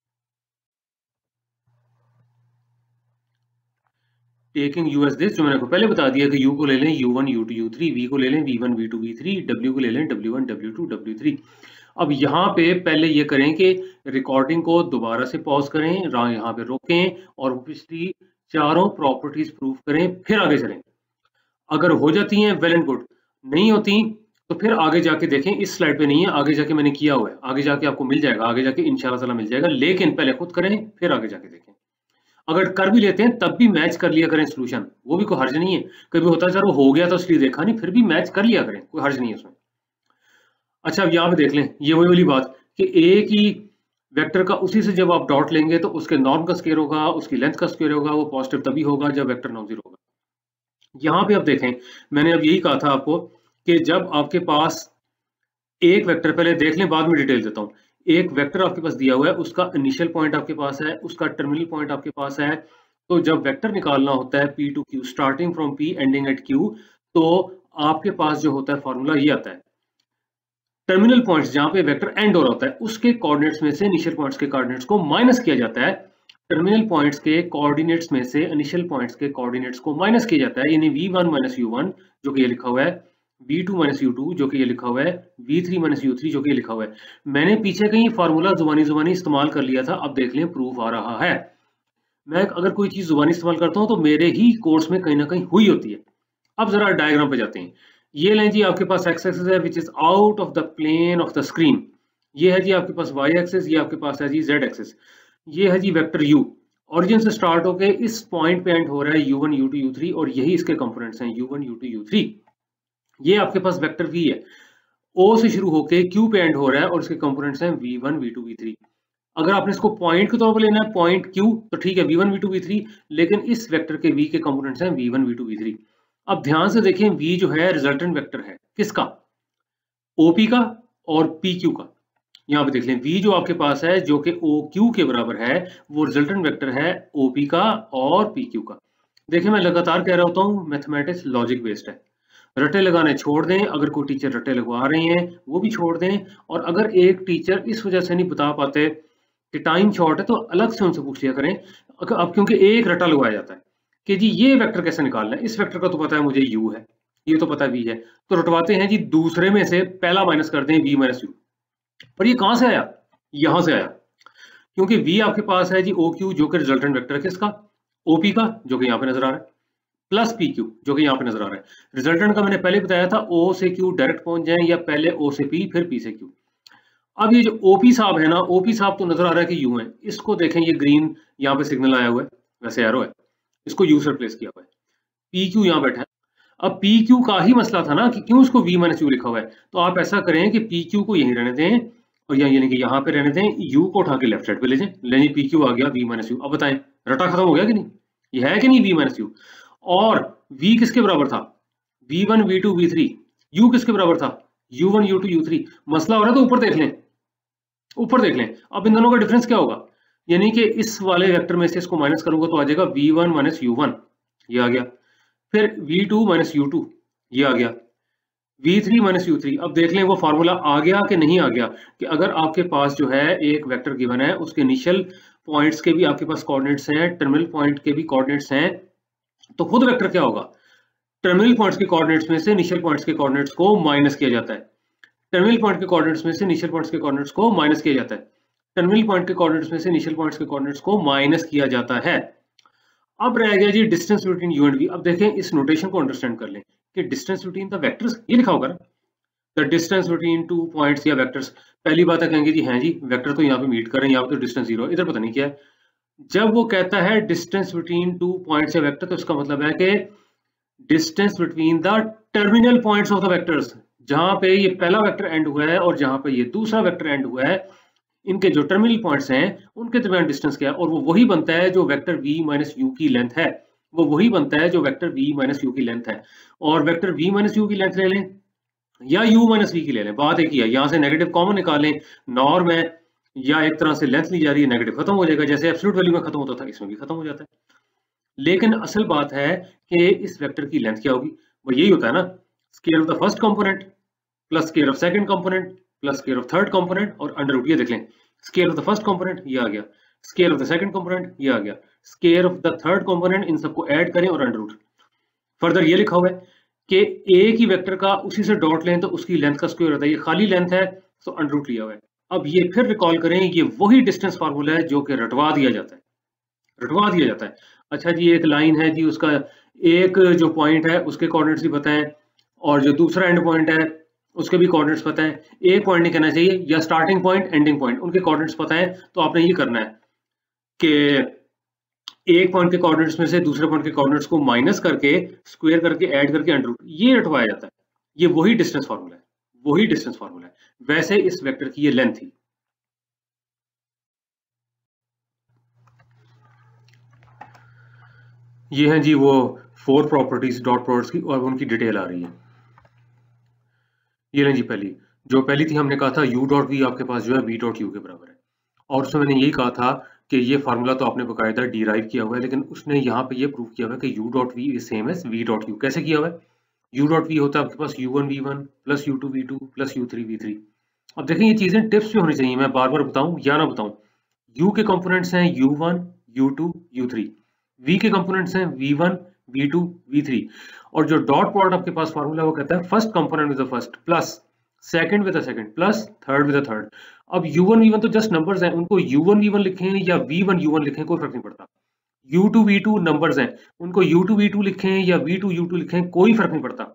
taking u as this, जो मैंने आपको पहले बता दिया कि यू को ले लें you one, you two, you three, we को ले लें v one, we two, we three, W को ले लें W one, W two, W three. अब यहाँ पे पहले ये करें कि रिकॉर्डिंग को दोबारा से पॉज करें, यहाँ पे रोकें और पिछली चारों प्रॉपर्टीज प्रूफ करें, फिर आगे चलें। अगर हो जाती हैं वेल एंड गुड, नहीं होती तो फिर आगे जाके देखें। इस स्लाइड पे नहीं है, आगे जाके मैंने किया हुआ है, आगे जाके आपको मिल जाएगा, आगे जाके इंशाल्लाह ताला मिल जाएगा। लेकिन पहले खुद करें फिर आगे जाके देखें। अगर कर भी लेते हैं तब भी मैच कर लिया करें सोल्यूशन, वो भी कोई हर्ज नहीं है। कभी होता है चलो हो गया तो इसलिए देखा नहीं, फिर भी मैच कर लिया करें, कोई हर्ज नहीं है उसमें। अच्छा अब यहाँ पे देख लें, ये वही वाली बात कि एक ही वेक्टर का उसी से जब आप डॉट लेंगे तो उसके नॉर्म का स्क्वायर होगा, उसकी लेंथ का स्क्वायर होगा, वो पॉजिटिव तभी होगा जब वेक्टर नॉन जीरो होगा। यहाँ पे अब देखें, मैंने अब यही कहा था आपको कि जब आपके पास एक वेक्टर, पहले देख लें बाद में डिटेल देता हूँ, एक वेक्टर आपके पास दिया हुआ है, उसका इनिशियल पॉइंट आपके पास है, उसका टर्मिनल पॉइंट आपके पास है, तो जब वेक्टर निकालना होता है P to Q starting from P ending at Q, तो आपके पास जो होता है फॉर्मूला ये आता है, टर्मिनल पॉइंट्स जहां पे वेक्टर एंड हो रहा होता है उसके कोऑर्डिनेट्स में से इनिशियल पॉइंट्स के कोऑर्डिनेट्स को माइनस किया जाता है, टर्मिनल पॉइंट्स के कोऑर्डिनेट्स में से इनिशियल पॉइंट्स के कोऑर्डिनेट्स को माइनस किया जाता है। यानी v one minus u one जो कि ये लिखा हुआ है, v two minus u two जो कि ये लिखा हुआ है, v three minus u three जो कि ये लिखा हुआ है। मैंने पीछे कहीं फार्मूला जुबानी जुबानी इस्तेमाल कर लिया था, अब देख लें प्रूफ आ रहा है। मैं अगर कोई चीज जुबानी इस्तेमाल करता हूं तो मेरे ही कोर्स में कहीं ना कहीं हुई होती है। अब जरा डायग्राम पे जाते हैं। ये लें जी आपके पास एक्स एक्सिस है which is out of the plane of the screen, ये है जी आपके पास वाई एक्सिस, ये आपके पास है जी जेड एक्सिस, ये है जी वेक्टर यू, ओरिजिन से स्टार्ट होके इस पॉइंट पे एंड हो रहा है u one, you two, you three, और यही इसके कंपोनेंट्स हैं you one, you two, you three. ये आपके पास वेक्टर वी है, ओ से शुरू होके क्यू पे एंड हो रहा है और इसके कंपोनेंट्स हैं we one, we two, we three. अगर आपने इसको पॉइंट के तौर पर लेना है पॉइंट क्यू तो ठीक है v one, we two, we three, लेकिन इस वेक्टर के वी के कंपोनेंट्स हैं we one, we two, we three. अब ध्यान से देखें, v जो है रिजल्टेंट वेक्टर है किसका, ओपी का और pq का। यहाँ पे देख लें v जो आपके पास है जो कि oq के बराबर है, वो रिजल्टेंट वेक्टर है op का और pq का। देखिए मैं लगातार कह रहा होता हूँ मैथमेटिक्स लॉजिक बेस्ड है, रटे लगाने छोड़ दें। अगर कोई टीचर रटे लगवा रहे हैं वो भी छोड़ दें, और अगर एक टीचर इस वजह से नहीं बता पाते कि टाइम शॉर्ट है तो अलग से उनसे पूछ लिया करें। अब क्योंकि एक रटा लगवाया जाता है कि जी ये वेक्टर कैसे निकालना है, इस वेक्टर का तो पता है मुझे u है, ये तो पता है v है, तो रटवाते हैं जी दूसरे में से पहला माइनस कर दें v माइनस यू। पर ये कहां से आया, यहां से आया, क्योंकि v आपके पास है जी oq जो कि रिजल्टेंट वेक्टर है किसका, op का जो कि यहाँ पे नजर आ रहा है, प्लस pq जो कि यहाँ पे नजर आ रहा है। रिजल्टेंट का मैंने पहले बताया था o से q डायरेक्ट पहुंच जाए या पहले o से p फिर p से q। अब ये जो op साहब है ना, op साहब तो नजर आ रहा है कि u है, इसको देखें ये ग्रीन यहाँ पे सिग्नल आया हुआ है, वैसे एरो है, इसको u से रिप्लेस किया हुआ है, pq यहाँ बैठा है। अब pq का ही मसला था ना कि क्यों इसको v माइनस यू लिखा हुआ है, तो आप ऐसा करें कि pq को यहीं रहने दें और यहाँ यानी कि यहाँ पे रहने दें, u को उठा के लेफ्ट साइड पे ले जाएं, लें pq आ गया v माइनस यू। अब बताएं रटा खत्म हो गया कि नहीं, ये है कि नहीं v माइनस यू, और v किसके बराबर था, v one, we two, we three, u किसके बराबर था, u one, you two, you three. मसला हो रहा है तो ऊपर देख लें, ऊपर देख लें। अब इन दोनों का डिफरेंस क्या होगा, यानी कि इस वाले वेक्टर में से इसको माइनस करूंगा तो आ जाएगा v one minus u one, ये आ गया। फिर v two minus u two, ये आ गया। V three minus u three, अब देख लें वो फार्मूला आ गया कि नहीं आ गया, कि अगर आपके पास जो है एक वेक्टर गिवन है, उसके इनिशियल पॉइंट्स के भी आपके पास कोऑर्डिनेट्स हैं, टर्मिनल पॉइंट के भी कोऑर्डिनेट्स हैं, तो खुद वेक्टर क्या होगा, टर्मिनल पॉइंट्स के कोऑर्डिनेट्स में से इनिशियल पॉइंट्स के कोऑर्डिनेट्स को माइनस किया जाता है। टर्मिनल पॉइंट के कोऑर्डिनेट्स में से इनिशियल पॉइंट्स के कोऑर्डिनेट्स को माइनस किया जाता है। टर्मिनल पॉइंट के कोऑर्डिनेट्स में से इनिशियल पॉइंट्स के कोऑर्डिनेट्स को माइनस किया जाता है। अब रह गया जी distance between you and v. अब देखें इस नोटेशन को अंडरस्टैंड कर लें कि डिस्टेंस बिटवीन द वेक्टर्स, ये लिखा होगा ना, the distance between two points या वेक्टर्स। पहली बात है कहेंगे जी हैं जी वेक्टर तो यहाँ पे मीट कर रहे हैं, यहाँ पे तो डिस्टेंस जीरो, इधर पता नहीं क्या है। जब वो कहता है डिस्टेंस बिटवीन टू पॉइंट्स या वेक्टर, तो इसका मतलब है कि distance between the terminal points of the vectors, जहां पे ये पहला वेक्टर एंड हुआ है और जहां पे ये दूसरा वेक्टर एंड हुआ है, इनके जो टर्मिनल पॉइंट्स हैं उनके दरमियान डिस्टेंस क्या है, और वो वही बनता है जो वेक्टर v माइनस यू की लेंथ है, वो वही बनता है जो वेक्टर v माइनस यू की लेंथ है। और वेक्टर v माइनस यू की लेंथ ले लें या u माइनस v की ले लें, बात एक ही है। यहाँ से नेगेटिव कॉमन निकालें, नॉर्म है, या एक तरह से लेंथ ली जा रही है, नेगेटिव खत्म हो जाएगा, जैसे एब्सोल्यूट वैल्यू में खत्म होता था इसमें भी खत्म हो जाता है। लेकिन असल बात है कि इस वेक्टर की लेंथ क्या होगी, वो यही होता है ना, square of the first component plus square of second component plus square of third component और अंडर रूट। ये देख लें, square of the first component ये आ गया, square of the second component ये आ गया, square of the third component, इन सबको ऐड करें और अंडर रूट। फर्दर ये लिखा हुआ है कि एक ही वेक्टर का उसी से डॉट लें तो उसकी लेंथ का स्क्वायर होता है, ये खाली लेंथ है तो अंडर रूट लिया हुआ है। अब ये फिर रिकॉल करें, ये वही डिस्टेंस फार्मूला है जो कि रटवा दिया जाता है, रटवा दिया जाता है। अच्छा जी, एक लाइन है जी, उसका एक जो पॉइंट है उसके कोऑर्डिनेट्स भी पता है, और जो दूसरा एंड पॉइंट है उसके भी कोऑर्डिनेट्स पता है। एक पॉइंट नहीं कहना चाहिए, या स्टार्टिंग पॉइंट एंडिंग पॉइंट, उनके कोऑर्डिनेट्स पता है, तो आपने ये करना है कि एक पॉइंट के कोऑर्डिनेट्स में से दूसरे पॉइंट के कोऑर्डिनेट्स को माइनस करके स्क्वायर करके ऐड करके अंडर रूट, ये रटवाया जाता है। ये वही डिस्टेंस फार्मूला है, वही डिस्टेंस फार्मूला है। वैसे इस वेक्टर की ये लेंथ थी। ये हैं जी वो फोर प्रॉपर्टीज डॉट प्रोडक्ट्स की, और उनकी डिटेल आ रही है। ये लें जी पहली, जो पहली थी हमने कहा था यू डॉट वी आपके पास जो है वी डॉट यू के बराबर है, और उसमें मैंने यही कहा था कि ये फार्मूला तो आपने बकायदा डिराइव किया हुआ है, लेकिन उसने यहाँ पे ये प्रूव किया हुआ है कि you dot v is same as v dot u. कैसे किया हुआ है, यू डॉट वी होता है आपके पास u one v one plus u two v two plus u three v three. अब देखें ये चीजें टिप्स भी होनी चाहिए, मैं बार बार बताऊं या ना बताऊं। यू के कंपोनेंट्स हैं you one you two you three, v के कंपोनेंट्स हैं we one we two we three, और जो डॉट प्रोडक्ट आपके पास फार्मूला वो कहता है first component with the first plus second with the second plus third with the third. अब u one v one तो जस्ट नंबर्स हैं, उनको यू वन वी वन लिखें या वी वन यू वन लिखें कोई फर्क नहीं पड़ता। U two v two numbers हैं, उनको यू टू वी टू लिखें या वी टू यू टू लिखें कोई फर्क नहीं पड़ता।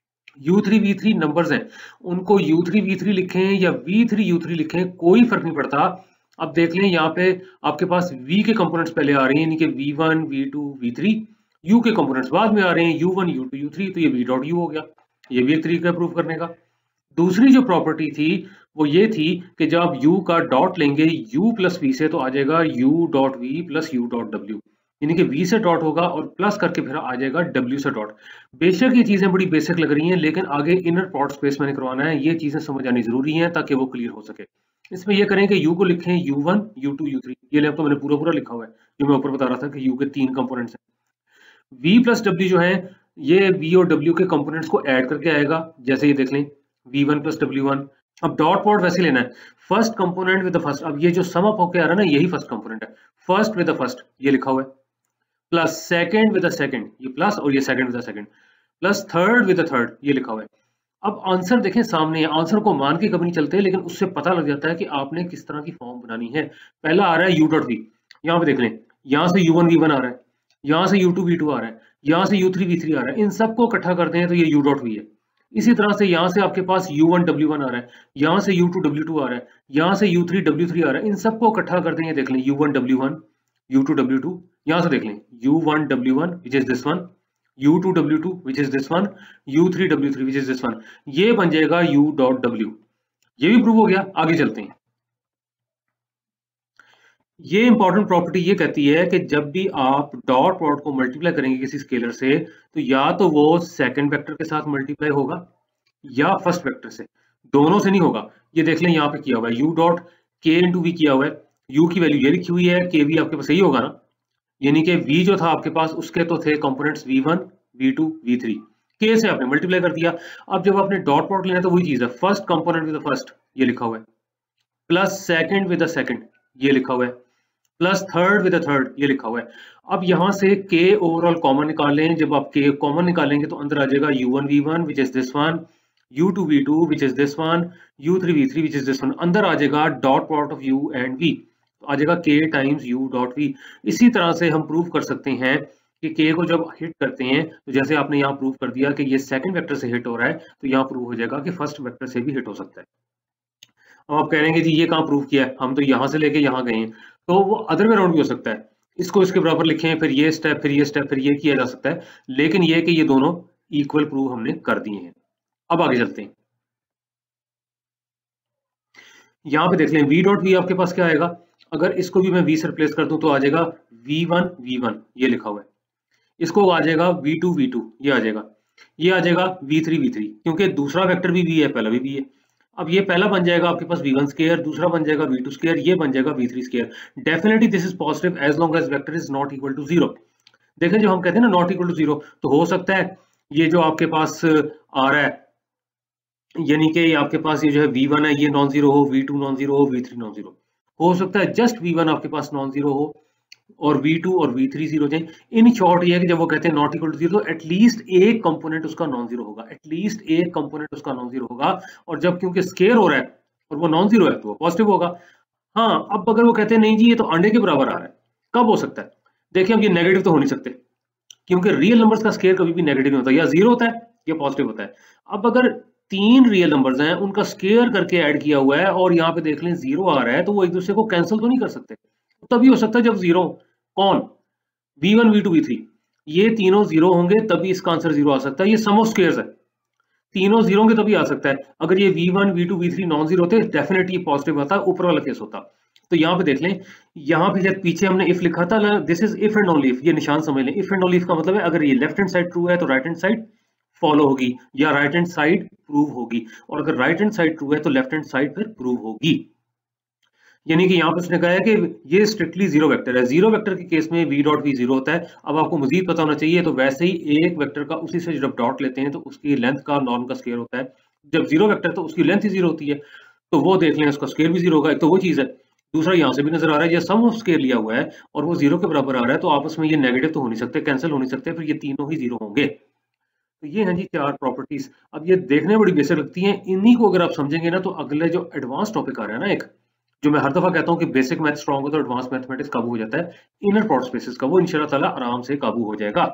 U three v three numbers हैं, उनको यू थ्री वी थ्री लिखें या वी थ्री यू थ्री लिखें कोई फर्क नहीं पड़ता। अब देख लें यहाँ पे आपके पास v के कंपोनेंट्स पहले आ रहे हैं, यानी कि v one we two we three, u के कंपोनेंट्स बाद में आ रहे हैं you one you two you three, तो ये v डॉट u हो गया। ये भी एक तरीका है प्रूव करने का। दूसरी जो प्रॉपर्टी थी वो ये थी कि जब आप u का डॉट लेंगे u प्लस v से, तो आ जाएगा u dot v plus u dot w, यानी कि v से डॉट होगा और प्लस करके फिर आ जाएगा w से डॉट। बेशक ये चीजें बड़ी बेसिक लग रही हैं, लेकिन आगे इनर प्रोडक्ट स्पेस मैंने करवाना है, ये चीजें समझ आनी जरूरी हैं ताकि वो क्लियर हो सके। इसमें ये करें कि u को लिखें u one you two you three, ये तो मैंने पूरा पूरा लिखा हुआ है जो मैं ऊपर बता रहा था कि u के तीन कंपोनेंट्स हैं। v प्लस w जो है ये v और w के कंपोनेंट्स को ऐड करके आएगा, जैसे ये देख लें वी वन प्लस डब्ल्यू वन। अब डॉट प्रोडक्ट वैसे लेना है, first component with the first. अब ये जो सम अप होके आ रहा है ना, यही फर्स्ट कंपोनेंट है, फर्स्ट विद द फर्स्ट ये लिखा हुआ है, plus second with the second ये प्लस, और ये second with the second plus third with the third ये लिखा हुआ है। अब आंसर देखें सामने है, आंसर को मान के कभी नहीं चलते, लेकिन उससे पता लग जाता है कि आपने किस तरह की फॉर्म बनानी है। पहला आ रहा है यू डॉट वी, यहाँ पे देख लें, यहाँ से यू वन वी वन आ रहा है, यहाँ से यू टू वी टू आ रहा है, यहाँ से यू थ्री वी थ्री आ रहा है, इन सबको इकट्ठा करते हैं तो ये यू डॉट वी है। इसी तरह से यहाँ से आपके पास यू वन डब्ल्यू वन आ रहा है, यहाँ से यू टू डब्ल्यू टू आ रहा है, यहाँ से यू थ्री डब्ल्यू थ्री आ रहा है, इन सबको इकट्ठा करते हैं, देख लें you one W one you to W two, यहाँ से देख लें you one W one which is this one, you to W two which is this one, u three W three which is this one, ये बन जाएगा u dot w। ये भी prove हो गया। आगे चलते हैं। ये इंपॉर्टेंट प्रॉपर्टी ये कहती है कि जब भी आप डॉट प्रोडक्ट को मल्टीप्लाई करेंगे किसी स्केलर से, तो या तो वो सेकंड वेक्टर के साथ मल्टीप्लाई होगा या फर्स्ट वेक्टर से, दोनों से नहीं होगा। ये देख लें यहाँ पे किया हुआ है u dot k into v किया हुआ है, यू की वैल्यू ये लिखी हुई है, के भी आपके पास सही होगा ना, यानी कि वी जो था आपके पास उसके तो थे components v one, we two, we three, के से आपने मल्टीप्लाई कर दिया। अब जब आपने डॉट प्रोडक्ट लेना है तो वही चीज है, first component with the first ये लिखा हुआ है, plus second with the second ये लिखा हुआ है, plus third with the third ये लिखा हुआ है। अब यहां से के ओवरऑल कॉमन निकाल लें, जब आप के कॉमन निकालेंगे तो अंदर आ जाएगा u one v one which is this one, you two v two which is this one, u three v three which is this one, अंदर आ जाएगा dot product of u and v, आ जाएगा के टाइम्स यू डॉट वी। इसी तरह से हम प्रूव कर सकते हैं कि के को जब हिट करते हैं तो जैसे आपने यहाँ प्रूव कर दिया कि ये सेकंड वेक्टर से हिट हो रहा है, तो यहाँ प्रूव हो जाएगा कि फर्स्ट वेक्टर से भी हिट हो सकता है। अब आप कह रहे हैं कि जी ये कहाँ प्रूव किया है, हम तो यहाँ से लेके यहाँ गए हैं, तो वो अदर वे राउंड भी हो सकता है, इसको इसके बराबर लिखें, फिर ये स्टेप, फिर ये स्टेप, फिर ये किया जा सकता है, लेकिन ये कि ये दोनों इक्वल प्रूव हमने कर दिए हैं। अब आगे चलते हैं, यहाँ पे देख लें वी डॉट वी आपके पास क्या आएगा, अगर इसको भी मैं वी से रिप्लेस कर दूं तो आ जाएगा वी वन वी वन ये लिखा हुआ है, इसको आ जाएगा वी टू वी टू ये आ जाएगा, ये आ जाएगा वी थ्री वी थ्री, क्योंकि दूसरा वेक्टर भी वी है, पहला भी वी है। अब ये पहला बन जाएगा आपके पास वी वन स्क्वायर, दूसरा बन जाएगा वी टू स्क्वायर, ये बन जाएगा v three square. Definitely this is positive as long as vector is not equal to zero. देखें जो हम कहते हैं ना नॉट इक्वल टू जीरो, तो हो सकता है ये जो आपके पास आ रहा है, यानी कि आपके पास ये जो है वी वन है ये नॉन जीरो हो, वी टू नॉन जीरो हो, वी थ्री नॉन जीरो हो सकता है, जस्ट वी वन आपके पास नॉन जीरो हो और वी टू और वी थ्री जीरो जाए। इन शॉर्ट ये है कि जब वो कहते हैं नॉट इक्वल टू जीरो तो एटलीस्ट एक कंपोनेंट उसका नॉन जीरो होगा, एटलीस्ट एक कंपोनेंट उसका नॉन जीरो होगा, और जब क्योंकि स्केयर हो रहा है और वो नॉन जीरो है तो वो पॉजिटिव होगा। हाँ, अब अगर वो कहते हैं नहीं जी ये तो अंडे के बराबर आ रहा है, कब हो सकता है, देखिए अब ये नेगेटिव तो हो नहीं सकते, क्योंकि रियल नंबर्स का स्केयर कभी भी नेगेटिव नहीं होता, या जीरो होता है या पॉजिटिव होता है। अब अगर तीन रियल नंबर्स हैं उनका स्केयर करके ऐड किया हुआ है और यहाँ पे देख लें जीरो आ रहा है, तो वो एक दूसरे को कैंसिल तो नहीं कर सकते, तभी हो सकता है जब जीरो, कौन, v one we two we three ये तीनों जीरो होंगे तभी इसका आंसर जीरो आ सकता है, ये सम ऑफ स्क्वायर्स है, तीनों जीरो होंगे तभी आ सकता है। अगर ये v one we two we three non zero होते डेफिनेटली पॉजिटिव आता, ऊपर वाला केस होता। तो यहाँ पे देख लें, यहाँ पे जब पीछे हमने इफ लिखा था, this is if and only if, ये निशान समझ लें, इफ एंड ओनली इफ का मतलब है अगर ये लेफ्ट हैंड साइड ट्रू है तो राइट हैंड साइड फॉलो होगी या राइट हैंड साइड प्रूव होगी, और अगर राइट हैंड साइड ट्रू है तो लेफ्ट हैंड साइड फिर प्रूव होगी। यानी कि यहाँ पर उसने कहा है कि ये स्ट्रिक्टली जीरो वेक्टर है, जीरो वेक्टर के केस में वी डॉट वी जीरो होता है। अब आपको मजीद पता होना चाहिए, तो वैसे ही एक वेक्टर का उसी से जब डॉट लेते हैं तो उसकी लेंथ का नॉर्म का स्क्वायर होता है, जब जीरो वेक्टर तो उसकी लेंथ ही जीरो होती है, तो वो देख लें उसका स्क्वायर भी जीरो होगा, एक तो वो चीज है। दूसरा यहाँ से भी नजर आ रहा है ये सम ऑफ स्क्वायर लिया हुआ है और वो जीरो के बराबर आ रहा है, तो आपस में ये नेगेटिव तो हो नहीं सकते, कैंसिल हो नहीं सकते, फिर ये तीनों ही जीरो होंगे। तो ये हैं जी चार प्रॉपर्टीज। अब ये देखने बड़ी बेसिक लगती हैं, इन्हीं को अगर आप समझेंगे ना तो अगले जो एडवांस टॉपिक आ रहा है ना, एक जो मैं हर दफा कहता हूँ कि बेसिक मैथ स्ट्रांग हो तो एडवांस मैथमेटिक्स काबू हो जाता है, इनर प्रोडक्ट स्पेसेस का, वो इंशाल्लाह ताला आराम से काबू हो जाएगा।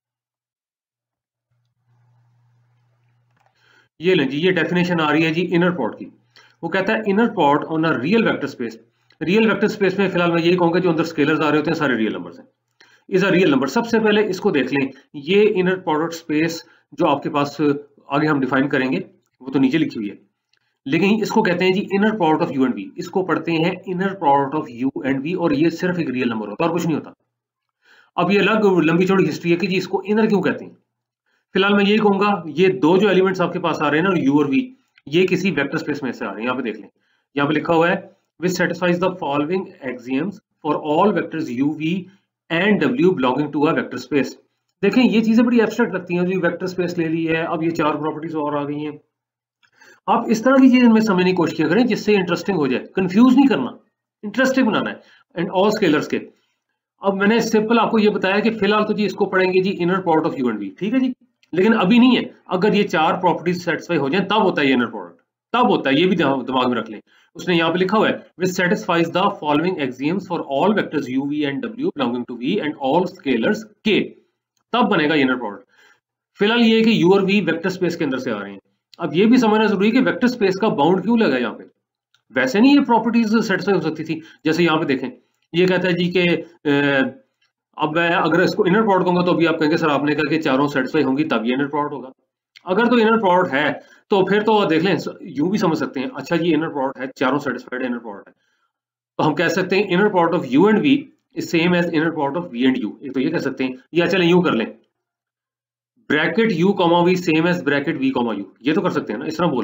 ये लें जी, ये डेफिनेशन आ रही है जी इनर प्रोडक्ट की। वो कहता है inner product on a real vector space. Real vector space में फिलहाल मैं यही कहूंगा जो अंदर स्केलर्स आ रहे होते हैं सारे रियल नंबर्स हैं, इज अ रियल नंबर। सबसे पहले इसको देख लें, ये इनर प्रोडक्ट स्पेस जो आपके पास आगे हम डिफाइन करेंगे वो तो नीचे लिखी हुई है, लेकिन इसको कहते हैं जी inner product of u and v, इसको पढ़ते हैं inner product of u and v, और ये सिर्फ एक रियल नंबर होता है और कुछ नहीं होता। अब ये अलग लंबी चौड़ी हिस्ट्री है कि जी इसको इनर क्यों कहते हैं। फिलहाल मैं यही कहूंगा ये दो जो एलिमेंट्स आपके पास आ रहे हैं ना, यू और वी, ये किसी वेक्टर स्पेस में से आ रहे हैं। यहाँ पे देख लें, यहाँ पे लिखा हुआ है which satisfies the following axioms for all vectors u v and डब्ल्यू belonging to a vector space. देखें ये चीजें बड़ी एब्स्ट्रैक्ट लगती हैं, जो वेक्टर स्पेस ले ली है, अब ये चार प्रॉपर्टीज और आ गई हैं। आप इस तरह की चीज इनमें समझने की कोशिश करें जिससे इंटरेस्टिंग हो जाए, कंफ्यूज नहीं करना, इंटरेस्टिंग बनाना है, एंड ऑल स्केलर्स के। अब मैंने सिंपल आपको ये बताया कि फिलहाल तो जी इसको पढ़ेंगे जी inner product of u and v, ठीक है जी, लेकिन अभी नहीं है। अगर ये चार प्रॉपर्टीज सेटिस्फाई हो जाए तब होता है ये इनर प्रोडक्ट, तब होता है, ये भी दिमाग में रख लें। उसने यहाँ पे लिखा हुआ है which satisfies the following axioms for all vectors u v and डब्ल्यू belonging to V and all scalars के, तब बनेगा इनर प्रोडक्ट। फिलहाल ये है कि यू और वी वेक्टर स्पेस के अंदर से आ रहे हैं। अब ये भी समझना जरूरी है कि वेक्टर स्पेस का बाउंड क्यों लगा यहाँ पे, वैसे नहीं ये प्रॉपर्टीज सेटिस्फाई हो सकती थी। जैसे यहाँ पे देखें, ये कहता है जी कि अब मैं अगर इसको इनर प्रोडक्ट कहूंगा तो अभी आप कहेंगे सर आपने कहा कि चारों सेटिस्फाई होंगी तब ये इनर प्रोडक्ट होगा। अगर तो इनर प्रोडक्ट है तो फिर तो देख लें, यूं भी समझ सकते हैं, अच्छा ये इनर प्रोडक्ट है, चारों सेटिस्फाइड इनर प्रोडक्ट है, तो हम कह सकते हैं inner product of u and v is same as inner product of v and u. एक तो ये कह सकते हैं, या चलें यूं कर लें, bracket u comma v same as bracket v comma u, ये तो कर सकते हैं ना, इस तरह बोल लें।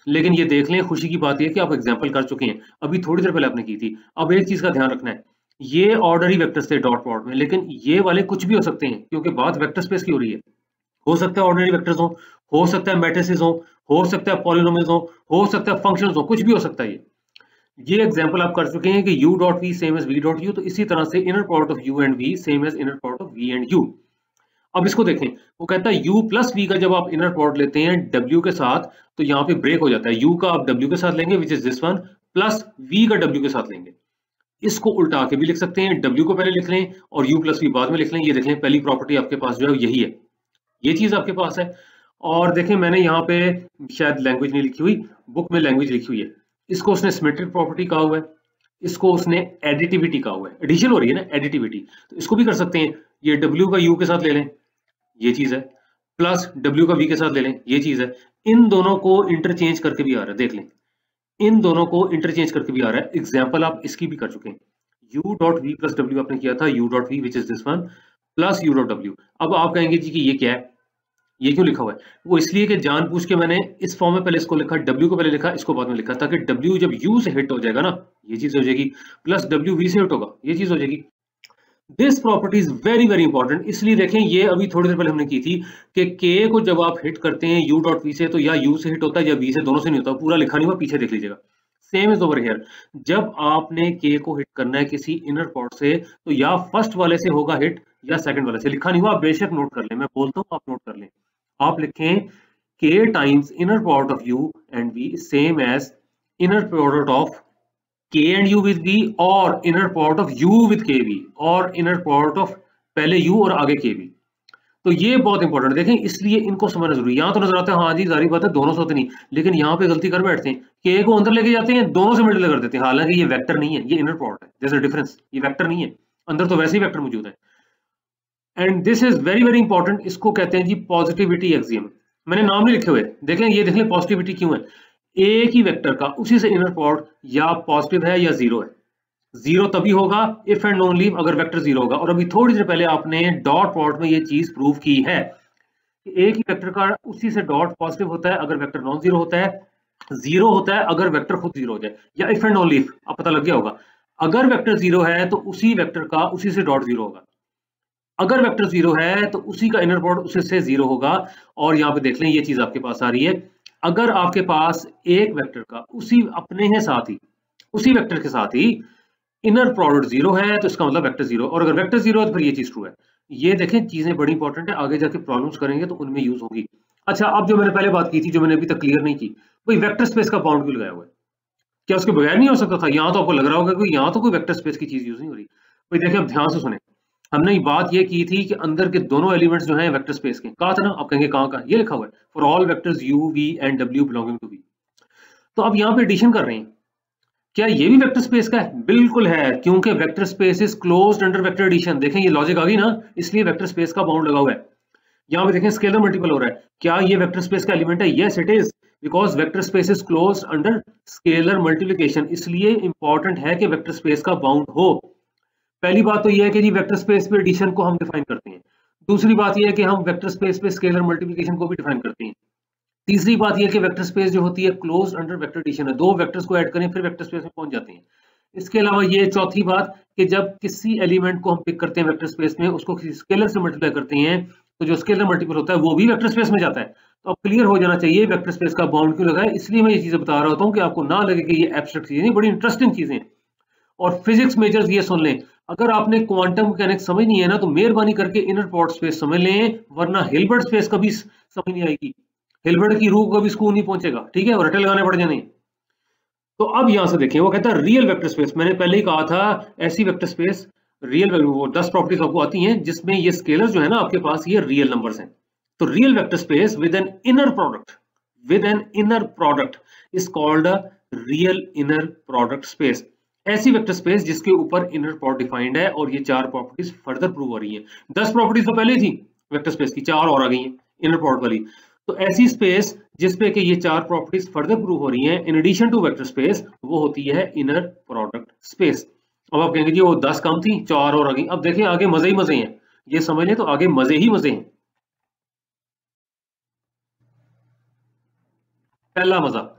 लेकिन ये देख लें, खुशी की बात यह है कि आप एग्जाम्पल कर चुके हैं, अभी थोड़ी देर पहले आपने की थी। अब एक चीज का ध्यान रखना है, ये ऑर्डर ही वेक्टर्स थे डॉट प्लॉट में, लेकिन ये वाले कुछ भी हो सकते हैं क्योंकि बात वेक्टर स्पेस की हो रही है। हो सकता है ऑर्डिनरी वेक्टर्स हो हो सकता है मैट्रिसेस हो हो सकता है पॉलिनोमियल्स हो हो सकता है फंक्शंस हो, कुछ भी हो सकता है। ये ये एग्जांपल आप कर चुके हैं कि u dot v same as v dot u, तो इसी तरह से inner product of u and v same as inner product of v and u। अब इसको देखें, वो कहता है u प्लस v का जब आप इनर प्रोडक्ट लेते हैं w के साथ, तो यहाँ पे ब्रेक हो जाता है। u का आप w के साथ लेंगे which is this one, plus v का w के साथ लेंगे। इसको उल्टा के भी लिख सकते हैं, w को पहले लिख लें और u प्लस v बाद में लिख लें। ये देख लें, पहली प्रॉपर्टी आपके पास जो है यही है, ये चीज आपके पास है। और देखें, मैंने यहाँ पे शायद लैंग्वेज नहीं लिखी हुई, बुक में लैंग्वेज लिखी हुई है। इसको उसने सिमेट्रिक प्रॉपर्टी कहा हुआ है, इसको उसने एडिटिविटी कहा हुआ है। एडिशन हो रही है ना, एडिटिविटी, तो इसको भी कर सकते हैं। ये w का u के साथ ले लें, ये चीज है, प्लस w का v के साथ ले लें, ये चीज है। इन दोनों को इंटरचेंज करके भी आ रहा है, देख लें, इन दोनों को इंटरचेंज करके भी आ रहा है। एग्जाम्पल आप इसकी भी कर चुके हैं, u dot v plus w आपने किया था, u dot v which is this one, plus u dot w। अब आप कहेंगे जी कि ये क्या है, ये क्यों लिखा हुआ है? वो इसलिए कि जानबूझ के मैंने इस फॉर्म में पहले इसको लिखा, w को पहले लिखा, इसको बाद में लिखा, ताकि w जब u से हिट हो जाएगा ना, ये चीज हो जाएगी, प्लस w v से हिट होगा, ये चीज हो जाएगी। This property is very very important. इसलिए देखें, ये अभी थोड़ी देर पहले हमने की थी कि k को जब आप हिट करते हैं u डॉट v से, तो या u से हिट होता है या v से, दोनों से नहीं होता। पूरा लिखा नहीं हुआ, पीछे देख लीजिएगा। सेम इज ओवर हियर, जब आपने k को हिट करना है किसी इनर पॉट से, तो या फर्स्ट वाले से होगा हिट या सेकंड वाले से। लिखा नहीं हुआ, आप बेशक नोट कर लें, मैं बोलता हूँ आप नोट कर लें। आप लिखें k times inner product of u and v same as inner product of k and u with v और inner product of u with kv और इनर प्रोडक्ट ऑफ पहले u और आगे kv। तो ये बहुत इंपॉर्टेंट देखें, इसलिए इनको समझना जरूरी। यहाँ तो नजर आता है हाँ जी जारी बात है, दोनों से होते नहीं, लेकिन यहाँ पे गलती कर बैठते हैं, k को अंदर लेके जाते हैं, दोनों से मिडिल कर देते हैं। हालांकि ये वेक्टर नहीं है, ये इनर प्रोडक्ट है, देयर इज अ डिफरेंस। ये वेक्टर नहीं है, अंदर तो वैसे ही वेक्टर मौजूद है। And this is very very important, इसको कहते हैं जी पॉजिटिविटी एक्सियम। मैंने नाम नहीं लिखे हुए, देखें ये देख लें पॉजिटिविटी क्यों है। एक ही वेक्टर का उसी से इनर प्रोडक्ट या पॉजिटिव है या जीरो है। जीरो तभी होगा इफ एंड ओनली अगर वेक्टर जीरो होगा। और अभी थोड़ी देर पहले आपने डॉट प्रोडक्ट में ये चीज प्रूव की है कि एक ही वेक्टर का उसी से डॉट पॉजिटिव होता है अगर वेक्टर नॉन जीरो होता है, जीरो होता है अगर वेक्टर खुद जीरो हो जाए, या इफ एंड ओनली इफ। अब पता लग गया होगा, अगर वेक्टर जीरो है तो उसी वेक्टर का उसी से डॉट जीरो होगा, अगर वेक्टर जीरो है तो उसी का इनर प्रोडक्ट उसी से जीरो होगा। और यहाँ पे देख लें, ये चीज आपके पास आ रही है, अगर आपके पास एक वेक्टर का उसी अपने है साथ ही उसी वेक्टर के साथ ही इनर प्रोडक्ट जीरो है, तो इसका मतलब वेक्टर जीरो, और अगर वेक्टर जीरो है तो फिर ये चीज ट्रू है। ये देखें, चीजें बड़ी इंपॉर्टेंट है, आगे जाके प्रॉब्लम्स करेंगे तो उनमें यूज होगी। अच्छा, अब जो मैंने पहले बात की थी, जो मैंने अभी तक क्लियर नहीं की, भाई वेक्टर स्पेस का बाउंड क्यों लगाया हुआ है? क्या उसके बगैर नहीं हो सकता था? यहाँ तो आपको लग रहा होगा कि यहाँ तो कोई वेक्टर स्पेस की चीज यूज नहीं हो रही। भाई देखिए, अब ध्यान से सुने, हमने बात ये की थी कि अंदर के दोनों एलिमेंट्स जो हैं वेक्टर स्पेस के, कहा था ना? आप कहेंगे कहाँ का? ये लिखा हुआ है, for all vectors u v and w belonging to v। तो अब यहाँ पे एडिशन कर रहे हैं, क्या ये भी वेक्टर स्पेस का है? बिल्कुल है, क्योंकि vector space is closed under vector addition. देखें, ये लॉजिक आ गई ना, इसलिए वेक्टर स्पेस का बाउंड लगा हुआ है। यहाँ पे देखें, स्केलर मल्टीपल हो रहा है, क्या ये वेक्टर स्पेस का एलिमेंट है? Yes it is, because vector space is closed under scalar multiplication. इसलिए इंपॉर्टेंट है कि वेक्टर स्पेस का बाउंड हो। पहली बात तो यह है कि जी वेक्टर स्पेस पे एडिशन को हम डिफाइन करते हैं। दूसरी बात यह है कि हम वेक्टर स्पेस पे स्केलर मल्टीप्लिकेशन को भी डिफाइन करते हैं। तीसरी बात यह है कि वेक्टर स्पेस जो होती है क्लोज्ड अंडर वेक्टर एडिशन है, दो वेक्टर्स को ऐड करें फिर वेक्टर स्पेस में पहुंच जाते हैं। इसके अलावा ये चौथी बात कि जब किसी एलिमेंट को हम पिक करते हैं वेक्टर स्पेस में, उसको किसी स्केलर से मल्टीप्लाई करते हैं, तो जो स्केलर मल्टीपल होता है वो भी वेक्टर स्पेस में जाता है। तो अब क्लियर हो जाना चाहिए वेक्टर स्पेस का बाउंड क्यों लगा है। इसलिए मैं ये चीजें बता रहा होता हूँ कि आपको ना लगे कि ये एब्स्ट्रैक्ट चीजें, बड़ी इंटरेस्टिंग चीजें। और फिजिक्स मेजर्स ये सुन लें, अगर आपने क्वांटम मैकेनिक्स समझनी है ना, तो मेहरबानी करके इनर प्रोडक्ट स्पेस समझ लें, वरना हिल्बर्ट स्पेस कभी समझ नहीं आएगी, हिल्बर्ट की रूह कभी स्कूल नहीं पहुंचेगा, ठीक है, और रटे लगाने पड़ जाने। तो अब यहां से देखें, वो कहता है रियल वेक्टर स्पेस। मैंने पहले ही कहा था, ऐसी वेक्टर स्पेस रियल, वो दस प्रॉपर्टीज आपको आती हैं जिसमें ये स्केलर जो है ना आपके पास, ये रियल नंबर्स हैं। तो real vector space with an inner product with an inner product is called a real inner product space. ऐसी वेक्टर स्पेस जिसके ऊपर इनर प्रोडक्ट डिफाइंड है, और ये चार प्रॉपर्टीज फर्दर प्रूव हो रही हैं। दस प्रॉपर्टीज तो पहले थी वेक्टर स्पेस की, चार और आ गई हैं इनर प्रोडक्ट वाली। तो ऐसी स्पेस जिसपे कि ये चार प्रॉपर्टीज फर्दर प्रूव हो रही हैं in addition to vector space, वो होती है इनर प्रोडक्ट स्पेस। अब आप कहेंगे जी वो दस कम थी, चार और आ गई। अब देखिए आगे मजे ही मजे हैं, ये समझ लें तो आगे मजे ही मजे हैं। पहला मजा,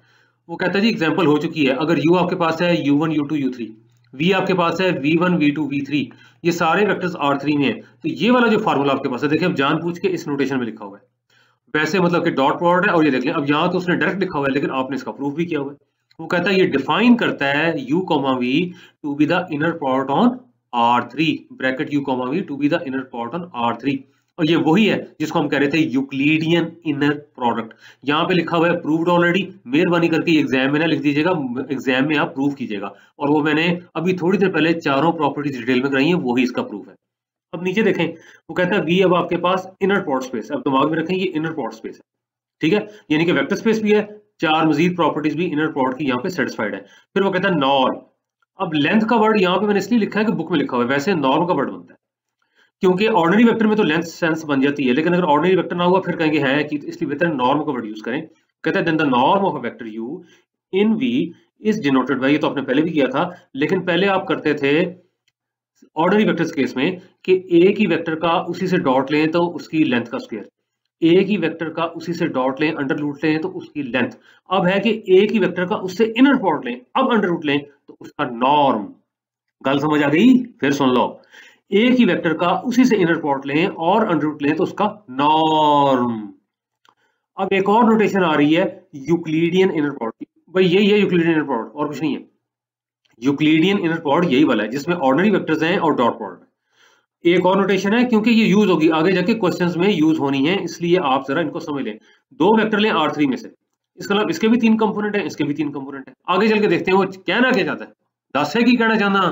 वो कहता है जी एग्जांपल हो चुकी है, अगर u आपके पास है u one you two you three, v आपके पास है v one we two we three, ये सारे वेक्टर्स आर थ्री में है, तो ये वाला जो फार्मूला आपके पास है, देखिए अब जानबूझ के इस नोटेशन में लिखा हुआ है, वैसे मतलब कि डॉट प्रोडक्ट है, और ये देख लें अब यहाँ तो उसने डायरेक्ट लिखा हुआ है लेकिन आपने इसका प्रूफ भी किया हुआ है। वो कहता है ये डिफाइन करता है u comma v to be the inner product on R three, bracket u comma v to be the inner product on R three, और ये वही है जिसको हम कह रहे थे यूक्लिडियन इनर प्रोडक्ट। यहाँ पे लिखा हुआ है प्रूव्ड ऑलरेडी, मेहरबानी करके एग्जाम में ना लिख दीजिएगा, एग्जाम में आप प्रूव कीजिएगा, और वो मैंने अभी थोड़ी देर पहले चारों प्रॉपर्टीज डिटेल में कराई है, वही इसका प्रूफ है। अब नीचे देखें, वो कहता है वी अब आपके पास इनर प्रोडक्ट स्पेस, अब दिमाग में रखें ये इनर प्रोडक्ट स्पेस है, ठीक है, यानी कि वेक्टर स्पेस भी है, चार मजीद प्रॉपर्टीज भी इनर प्रोडक्ट की यहाँ पे सेटिस्फाइड है। फिर वो कहता है नॉर्म, अब लेंथ का वर्ड यहाँ पे मैंने इसलिए लिखा है कि बुक में लिखा हुआ है, वैसे नॉर्म का वर्ड बनता है, क्योंकि ऑर्डिनरी वेक्टर में तो लेंथ सेंस बन जाती है, लेकिन अगर ऑर्डिनरी वेक्टर ना हुआ फिर कहेंगे है कि, इसलिए बेहतर नॉर्म का वर्ड यूज करें। कहता है then the norm of a vector u in v is denoted by, ये तो आपने पहले भी किया था, लेकिन पहले आप करते थे ऑर्डिनरी वेक्टर्स केस में कि एक ही वेक्टर का उसी से डॉट लें तो उसकी लेंथ का स्क्वायर, एक ही वेक्टर का उसी से डॉट लें अंडर रूट लें तो उसकी लेंथ, अब है कि एक ही वेक्टर का उससे इनर प्रोडक्ट लें अब अंडर रूट लें तो उसका नॉर्म। गल समझ आ गई? फिर सुन लो, एक ही वेक्टर का उसी से इनर प्रोडक्ट लें और अंडर रूट लें तो उसका नॉर्म। अब एक और नोटेशन आ रही है यूक्लिडियन इनर प्रोडक्ट, भाई यही है यूक्लिडियन इनर प्रोडक्ट और कुछ नहीं है, यूक्लिडियन इनर प्रोडक्ट यही वाला है जिसमें ऑर्डिनरी वेक्टर्स हैं और डॉट प्रोडक्ट। एक और नोटेशन है क्योंकि ये यूज होगी आगे जाके क्वेश्चंस में यूज होनी है, इसलिए आप जरा इनको समझ लें। दो वेक्टर लें आर थ्री में से, इसका मतलब इसके भी तीन कंपोनेंट है, इसके भी तीन कंपोनेंट है, आगे चल के देखते हैं वो कहना क्या चाहता है, दस है की कहना चाहना,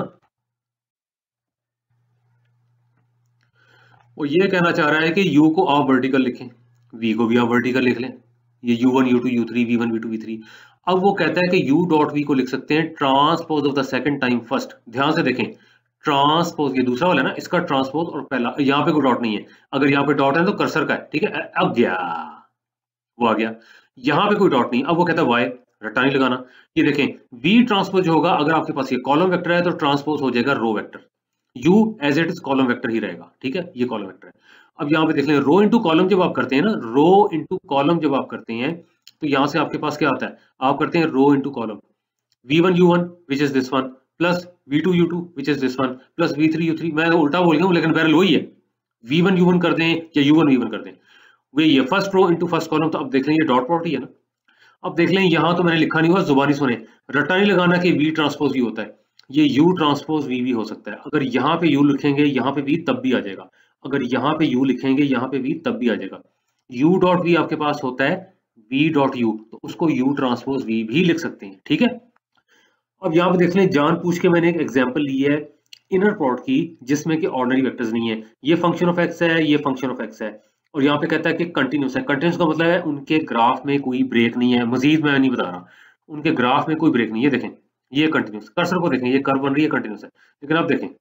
वो ये कहना चाह रहा है कि u को आप वर्टिकल लिखें, v को भी आप वर्टिकल लिख लें, ये u one you two you three v one we two we three. अब वो कहता है कि u डॉट v को लिख सकते हैं transpose of the second time first, ध्यान से देखें ट्रांसपोज, ये दूसरा वाला है ना, इसका ट्रांसपोज और पहला, यहाँ पे कोई डॉट नहीं है, अगर यहाँ पे डॉट है तो कर्सर का है, ठीक है, अब गया वो आ गया, यहाँ पे कोई डॉट नहीं। अब वो कहता है वाई, रट्टा नहीं लगाना, ये देखें v ट्रांसपोज होगा, अगर आपके पास ये कॉलम वेक्टर है तो ट्रांसपोज हो जाएगा row vector, u as it is column vector ही रहेगा, ठीक है, ये कॉलम वेक्टर है। अब यहाँ पे देख लें रो इंटू कॉलम जब आप करते हैं ना, रो इंटू कॉलम जब आप करते हैं तो यहाँ से आपके पास क्या आता है, आप करते हैं row into column, v one u one which is this one plus v two u two which is this one plus v three u three, मैं उल्टा बोल गया हूँ लेकिन बहरहाल वही है, वी वन यू वन कर दें या यू वन वी वन कर दें, वही है first row into first column. तो अब देख लें ये डॉट प्रोडक्ट ही है ना। अब देख लें यहाँ तो मैंने लिखा नहीं हुआ, जुबानी सुने, रट्टा नहीं लगाना कि वी ट्रांसपोज यू होता है, ये u ट्रांसपोज v भी हो सकता है, अगर यहाँ पे u लिखेंगे यहाँ पे v तब भी आ जाएगा, अगर यहाँ पे u लिखेंगे यहाँ पे v तब भी आ जाएगा, u डॉट v आपके पास होता है v डॉट u, तो उसको u ट्रांसपोज v भी लिख सकते हैं, ठीक है। अब यहाँ पे देख लें जान पूछ के मैंने एक एग्जांपल ली है इनर प्रोडक्ट की जिसमें कि ऑर्डिनरी वेक्टर्स नहीं है, ये फंक्शन ऑफ x है, ये फंक्शन ऑफ x है, और यहाँ पे कहता है कि कंटिन्यूस है, कंटिन्यूस का मतलब है उनके ग्राफ में कोई ब्रेक नहीं है, मजीद मैं नहीं बता रहा, उनके ग्राफ में कोई ब्रेक नहीं है, देखें ये कंटिन्यूस, कर्सर को देखें ये कर्व बन रही है कंटिन्यूस है, लेकिन अब देखें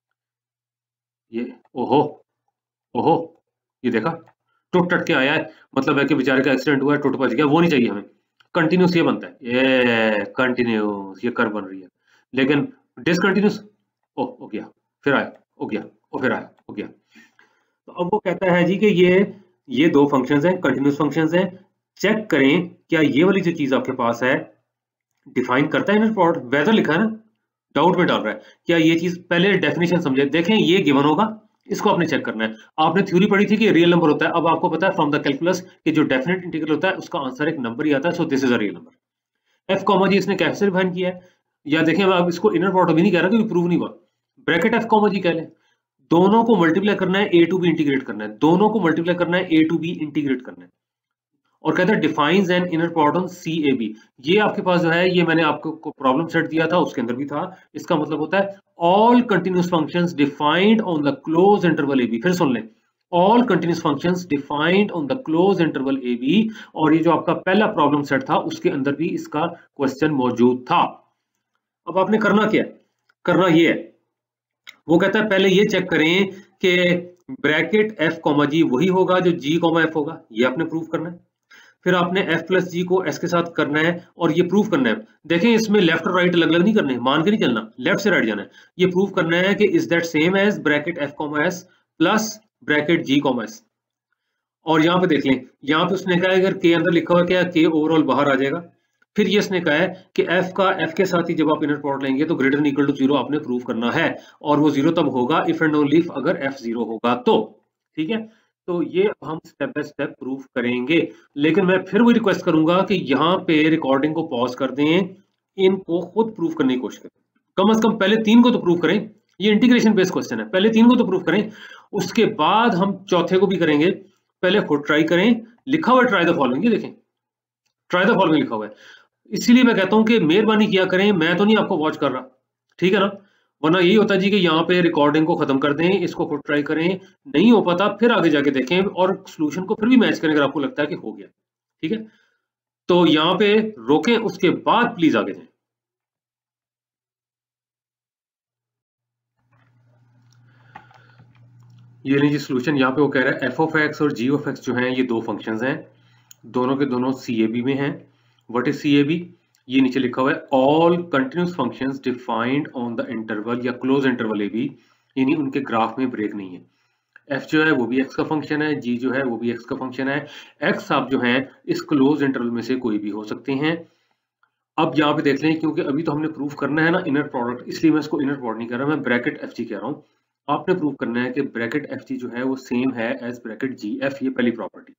ये ओहो ओहो, ये देखा टूट टट के आया है, मतलब है कि बेचारे का एक्सीडेंट हुआ है, टूट पच गया, वो नहीं चाहिए हमें, कंटिन्यूस ये बनता है, ये कंटिन्यूस ये कर्व बन रही है, लेकिन डिसकंटिन्यूस ओ हो गया फिर आया हो गया ओ फिर आया हो गया। तो अब वो कहता है जी कि ये ये दो फंक्शंस हैं, कंटिन्यूस फंक्शंस हैं, चेक करें क्या ये वाली जो चीज आपके पास है डिफाइन करता है इनर प्रोडक्ट, वेदर लिखा है ना, डाउट में डाल रहा है, क्या ये चीज, पहले डेफिनेशन समझे, देखें ये गिवन होगा, इसको आपने चेक करना है, आपने थ्योरी पढ़ी थी कि रियल नंबर होता है, अब आपको पता है फ्रॉम द कैलकुलस कि जो डेफिनेट इंटीग्रल होता है उसका आंसर एक नंबर ही आता है, so this is a real number. F comma g इसने कैसे डिफाइन किया है, या देखें मैं अब इसको इनर प्रोडक्ट भी नहीं कह रहा क्योंकि प्रूव नहीं हुआ, ब्रैकेट एफ कॉमा जी कह लें, दोनों को मल्टीप्लाई करना है, ए टू बी इंटीग्रेट करना है, दोनों को मल्टीप्लाई करना है, ए टू बी इंटीग्रेट करना है, और कहता है defines an inner product on C A b, ये आपके पास जो है ये मैंने आपको प्रॉब्लम सेट दिया था उसके अंदर भी था, इसका मतलब होता है all continuous functions defined on the close interval A b, फिर सुन लें all continuous functions defined on the close interval A b, और ये जो आपका पहला प्रॉब्लम सेट था उसके अंदर भी इसका क्वेश्चन मौजूद था। अब आपने करना क्या है, करना ये है, वो कहता है पहले ये चेक करें कि ब्रैकेट एफ कॉमा जी वही होगा जो जी कॉमा एफ होगा, ये आपने प्रूव करना है, फिर आपने f प्लस जी को s के साथ करना है और ये प्रूव करना है, देखें इसमें लेफ्ट और राइट अलग अलग नहीं करने, मान के नहीं चलना, लेफ्ट से राइट जाना है, ये प्रूव करना है कि is that same as bracket f comma s plus bracket g comma s, और यहाँ पे देख लें यहाँ पे उसने कहा अगर k अंदर लिखा हुआ क्या k ओवरऑल बाहर आ जाएगा, फिर ये इसने कहा है कि f का f के साथ ही जब आप इनर प्रोडक्ट लेंगे तो greater than equal to zero आपने प्रूव करना है, और वो जीरो तब होगा इफ एंड ओनली इफ अगर f जीरो होगा तो। ठीक है, तो ये हम स्टेप बाय स्टेप प्रूव करेंगे, लेकिन मैं फिर वही रिक्वेस्ट करूंगा कि यहाँ पे रिकॉर्डिंग को पॉज कर दें, इनको खुद प्रूव करने की कोशिश करें, कम से कम पहले तीन को तो प्रूव करें। ये इंटीग्रेशन बेस्ड क्वेश्चन है, पहले तीन को तो प्रूव करें, उसके बाद हम चौथे को भी करेंगे। पहले खुद ट्राई करें, लिखा हुआ ट्राई द फॉलोइंग, ये देखें ट्राई द फॉलोइंग लिखा हुआ है, इसीलिए मैं कहता हूं कि मेहरबानी किया करें, मैं तो नहीं आपको वॉच कर रहा, ठीक है ना, वरना यही होता जी कि यहाँ पे रिकॉर्डिंग को खत्म कर दें, इसको खुद ट्राई करें, नहीं हो पाता फिर आगे जाके देखें और सॉल्यूशन को फिर भी मैच करें अगर आपको लगता है कि हो गया। ठीक है, तो यहाँ पे रोकें, उसके बाद प्लीज आगे जाएं। ये नहीं जी सॉल्यूशन, यहाँ पे वो कह रहा है एफ ऑफ एक्स और जी ऑफ एक्स जो हैं ये दो फंक्शंस हैं, दोनों के दोनों सी ए बी में हैं। What is C A b? ये नीचे लिखा हुआ है all continuous functions defined on the interval या क्लोज इंटरवल ए बी, यानी उनके ग्राफ में ब्रेक नहीं है। एफ जो है वो भी एक्स का फंक्शन है, जी जो है वो भी एक्स का फंक्शन है, एक्स आप जो है इस क्लोज इंटरवल में से कोई भी हो सकते हैं। अब यहाँ पे देख लें, क्योंकि अभी तो हमने प्रूफ करना है ना इनर प्रोडक्ट, इसलिए मैं इसको इनर प्रोडक्ट नहीं कर रहा, मैं ब्रैकेट एफ जी कह रहा हूँ। आपने प्रूफ करना है कि ब्रैकेट एफ जी जो है वो सेम है एज ब्रैकेट जी एफ, ये पहली प्रॉपर्टी।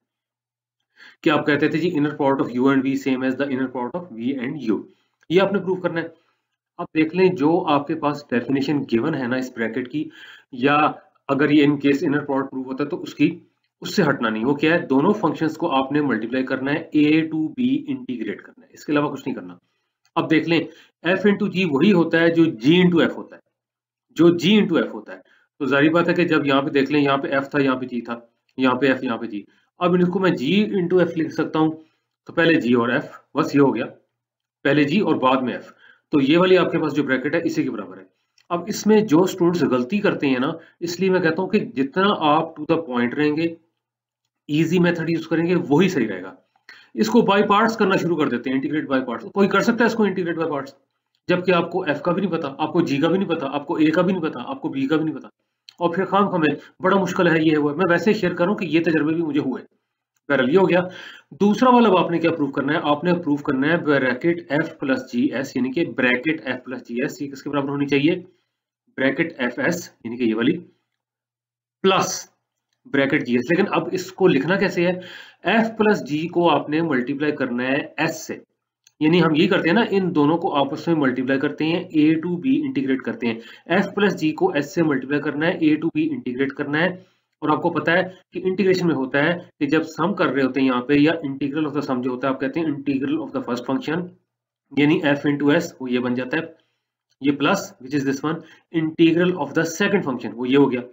कि आप कहते थे जी inner product of u and v same as the inner product of v and u, ये आपने प्रूव करना है। अब देख लें जो आपके पास डेफिनेशन गिवन है ना इस ब्रैकेट की, या अगर ये in case inner product prove होता है तो उसकी उससे हटना नहीं। वो क्या है, दोनों फंक्शंस को आपने मल्टीप्लाई करना है, ए टू बी इंटीग्रेट करना है, इसके अलावा कुछ नहीं करना। अब देख लें एफ इंटू जी वही होता है जो जी इंटू एफ होता है, जो जी इंटू एफ होता है। तो जाहिर बात है कि जब यहाँ पे देख लें, यहाँ पे एफ था, यहाँ पे जी था, यहाँ पे एफ, यहाँ पे जी, अब इनको मैं जी इंटू एफ लिख सकता हूँ, तो पहले जी और एफ, बस ये हो गया, पहले जी और बाद में एफ, तो ये वाली आपके पास जो ब्रैकेट है इसी के बराबर है। अब इसमें जो स्टूडेंट्स गलती करते हैं ना, इसलिए मैं कहता हूँ कि जितना आप टू द पॉइंट रहेंगे, इजी मेथड यूज करेंगे, वही सही रहेगा। इसको बाय पार्ट्स करना शुरू कर देते हैं, इंटीग्रेट बाय पार्ट्स, कोई कर सकता है इसको इंटीग्रेट बाय पार्ट्स, जबकि आपको एफ का भी नहीं पता, आपको जी का भी नहीं पता, आपको ए का भी नहीं पता, आपको बी का भी नहीं पता, और फिर खाम खाम है बड़ा मुश्किल है, ये है वो है। मैं वैसे शेयर करूं कि ये तजर्बे भी मुझे हुए। बहरहाल ये हो गया। दूसरा वाला अब आपने क्या प्रूव करना है, आपने प्रूव करना है bracket f plus g s, यानी कि bracket f plus g s, ये किसके बराबर होनी चाहिए, ब्रैकेट एफ एस, यानी कि ये वाली, प्लस ब्रैकेट जी एस। लेकिन अब इसको लिखना कैसे है, एफ प्लस जी को आपने मल्टीप्लाई करना है एस से, यानी हम ये करते हैं ना, इन दोनों को आपस में मल्टीप्लाई करते हैं, ए टू बी इंटीग्रेट करते हैं, एफ प्लस जी को एस से मल्टीप्लाई करना है, ए टू बी इंटीग्रेट करना है। और आपको पता है कि इंटीग्रेशन में होता है कि जब सम कर रहे होते हैं यहाँ पे, या इंटीग्रल ऑफ द सम जो होता है, आप कहते हैं integral of the first function, यानी एफ इंटू एस, वो ये बन जाता है, ये plus which is this one, integral of the second function, वो ये हो गया।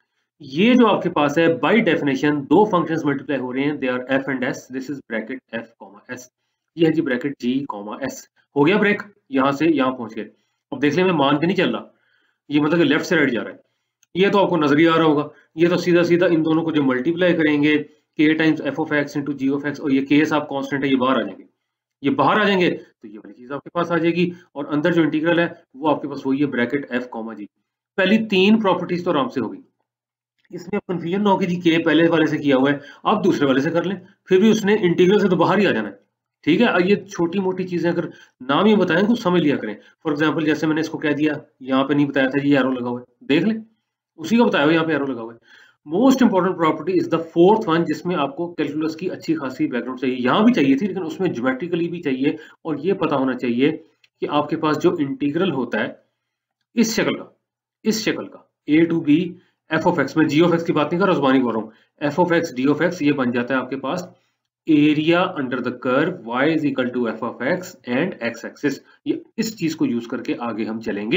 ये जो आपके पास है बाय डेफिनेशन दो फंक्शंस मल्टीप्लाई हो रहे हैं, they are f and s, this is bracket f comma s, ये है जी ब्रैकेट जी कॉमा एस। हो गया ब्रेक, यहां से यहां पहुंच गए। अब देख ले मैं मान के नहीं चल रहा, ये मतलब कि लेफ्ट से राइट जा रहा है, ये तो आपको नजर ही आ रहा होगा। ये तो सीधा सीधा इन दोनों को जो मल्टीप्लाई करेंगे, k times f of x into g of x, और ये केस आप कांस्टेंट है, ये बाहर आ जाएंगे, ये बाहर आ जाएंगे तो ये वाली चीज आपके पास आ जाएगी, और अंदर जो इंटीग्रल है वो आपके पास वही है ब्रैकेट एफ कॉमा जी। पहली तीन प्रॉपर्टीज तो आराम से होगी, इसमें अब कंफ्यूजन ना हो कि जी के पहले वाले से किया हुआ है, आप दूसरे वाले से कर लें, फिर भी उसने इंटीग्रल से तो बाहर ही आ जाना है। ठीक है, ये छोटी मोटी चीजें अगर नाम ही बताएं तो समझ लिया करें। फॉर एग्जांपल जैसे मैंने इसको कह दिया, यहाँ पे नहीं बताया था ये एरो लगा हुआ है, देख ले उसी का बताया हुआ, यहाँ पे एरो लगा हुआ है। Most important property is the fourth one, जिसमें आपको कैलकुलस की अच्छी खासी बैकग्राउंड चाहिए, यहाँ भी चाहिए थी लेकिन उसमें ज्योमेट्रिकली भी चाहिए, और ये पता होना चाहिए कि आपके पास जो इंटीग्रल होता है इस शक्ल का, इस शक्ल का a to b f of x, में जी ऑफ एक्स की बात नहीं कर रहा, जुबानी बोल रहा हूँ, f of x d of x, ये बन जाता है आपके पास area under the curve y is equal to f of x and x axis. ये इस चीज को यूज करके आगे हम चलेंगे।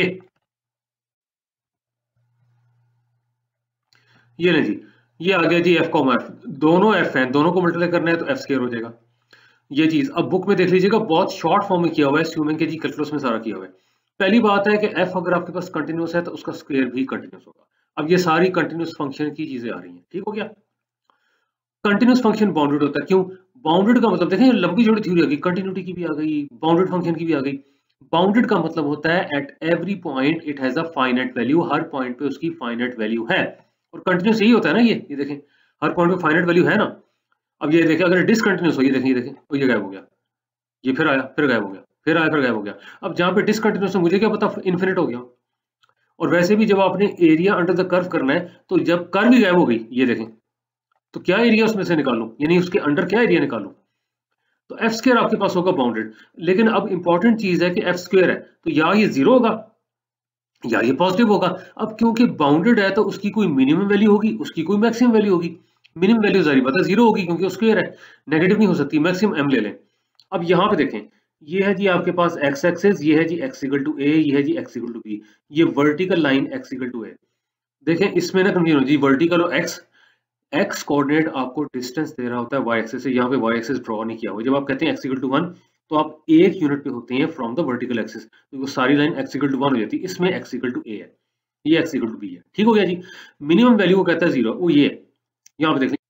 ये ले जी, ये आ गया जी एफ कॉमा एफ, दोनों एफ हैं, दोनों को मल्टीप्लाई करना है तो एफ स्क्वायर हो जाएगा। ये चीज अब बुक में देख लीजिएगा, बहुत शॉर्ट फॉर्म में किया हुआ है, स्यूमिंग के जी कैलकुलस में सारा किया हुआ है। पहली बात है कि एफ अगर आपके पास कंटिन्यूस है तो उसका स्क्वायर भी कंटिन्यूस होगा। अब ये सारी कंटिन्यूस फंक्शन की चीजें आ रही हैं, ठीक हो गया। कंटिन्यूस फंक्शन बाउंडेड होता है, क्यों बाउंडेड का मतलब देखें, लंबी जोड़ी थ्योरी आ गई, कंटिन्यूटी की भी आ गई, बाउंडेड फंक्शन की भी आ गई। बाउंडेड का मतलब होता है at every point it has a finite value, हर पॉइंट पे उसकी फाइनाइट वैल्यू है। और कंटिन्यूस यही होता है ना, ये ये देखें हर पॉइंट पे फाइनाइट वैल्यू है ना। अब ये देखें अगर डिसकंटिन्यूस हो, ये देखें, ये देखें, और ये गायब हो गया, ये फिर आया फिर गायब हो गया, फिर आया फिर गायब हो गया। अब जहाँ पे डिसकंटिन्यूस है मुझे क्या पता इन्फिनिट हो गया। और वैसे भी जब आपने एरिया अंडर द कर्व करना है तो जब कर्व ही गायब हो गई, ये देखें, तो क्या एरिया उसमें से निकालूं, यानी उसके अंडर क्या एरिया निकालूं, तो एफ स्क्वायर आपके पास होगा बाउंडेड। लेकिन अब इंपॉर्टेंट चीज है कि एफ स्क्वायर है तो या ये जीरो होगा या ये पॉजिटिव होगा। अब क्योंकि बाउंडेड है तो उसकी कोई मिनिमम वैल्यू होगी, उसकी कोई मैक्सिमम वैल्यू होगी। मिनिमम वैल्यू जारी बात है जीरो होगी क्योंकि स्क्वायर है, नेगेटिव नहीं हो सकती, मैक्सिमम एम ले लें। अब यहाँ पे देखें, ये है जी आपके पास एक्स एक्सेस, ये है जी एक्स इक्वल टू ए, ये है जी एक्स इक्वल टू बी, ये vertical line x equal to a. देखें इसमें ना कंफ्यूजन हो जी, वर्टिकल और एक्स, एक्स कोऑर्डिनेट आपको डिस्टेंस दे रहा होता है वाई एक्सिस से, यहाँ पे वाई एक्सिस ड्रॉ नहीं किया हुआ। जब आप कहते हैं एक्स इक्वल टू वन तो आप एक यूनिट पे होते हैं फ्रॉम द वर्टिकल एक्सिस, तो वो सारी line x equal to one हो जाती है। इसमें एक्स इक्वल टू ए है, ये एक्स इक्वल टू बी है, ठीक हो गया जी। मिनिमम वैल्यू को कहता है जीरो, वो ये है, यहाँ पे देख लें,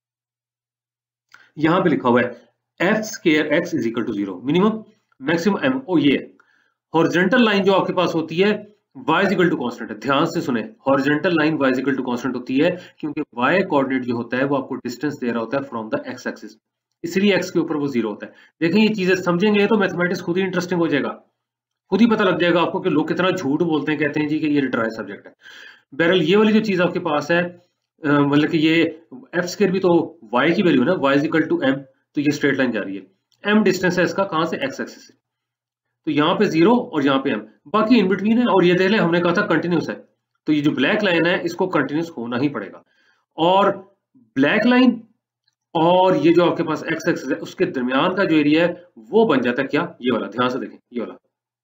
यहाँ पे लिखा हुआ है f square x is equal to zero, minimum maximum m, ओ ये है। हॉरिजॉन्टल लाइन जो आपके पास होती है y is equal to constant है, ध्यान से सुने, horizontal line y is equal to constant होती है क्योंकि y कोऑर्डिनेट जो होता है वो आपको डिस्टेंस दे रहा होता है फ्रॉम द x एक्सिस, इसलिए x के ऊपर वो जीरो होता है। देखें ये चीजें समझेंगे तो मैथमेटिक्स खुद ही इंटरेस्टिंग हो जाएगा, खुद ही पता लग जाएगा आपको कि लोग कितना झूठ बोलते हैं, कहते हैं जी कि ये ड्राई सब्जेक्ट है। बहरहाल ये वाली जो चीज आपके पास है, मतलब कि ये एफ स्क्वायर भी तो y की वैल्यू है ना, y is equal to m, तो ये स्ट्रेट लाइन जा रही है, m डिस्टेंस है इसका कहां से, x एक्सिस से, तो यहाँ पे जीरो और यहाँ पे m, बाकी इन बिटवीन है। और ये देख ले हमने कहा था कंटिन्यूस है, तो ये जो ब्लैक लाइन है इसको कंटिन्यूस होना ही पड़ेगा। और ब्लैक लाइन और ये जो आपके पास एक्स एक्सिस है उसके दरमियान का जो एरिया है वो बन जाता है क्या, ये वाला, ध्यान से देखें, ये वाला,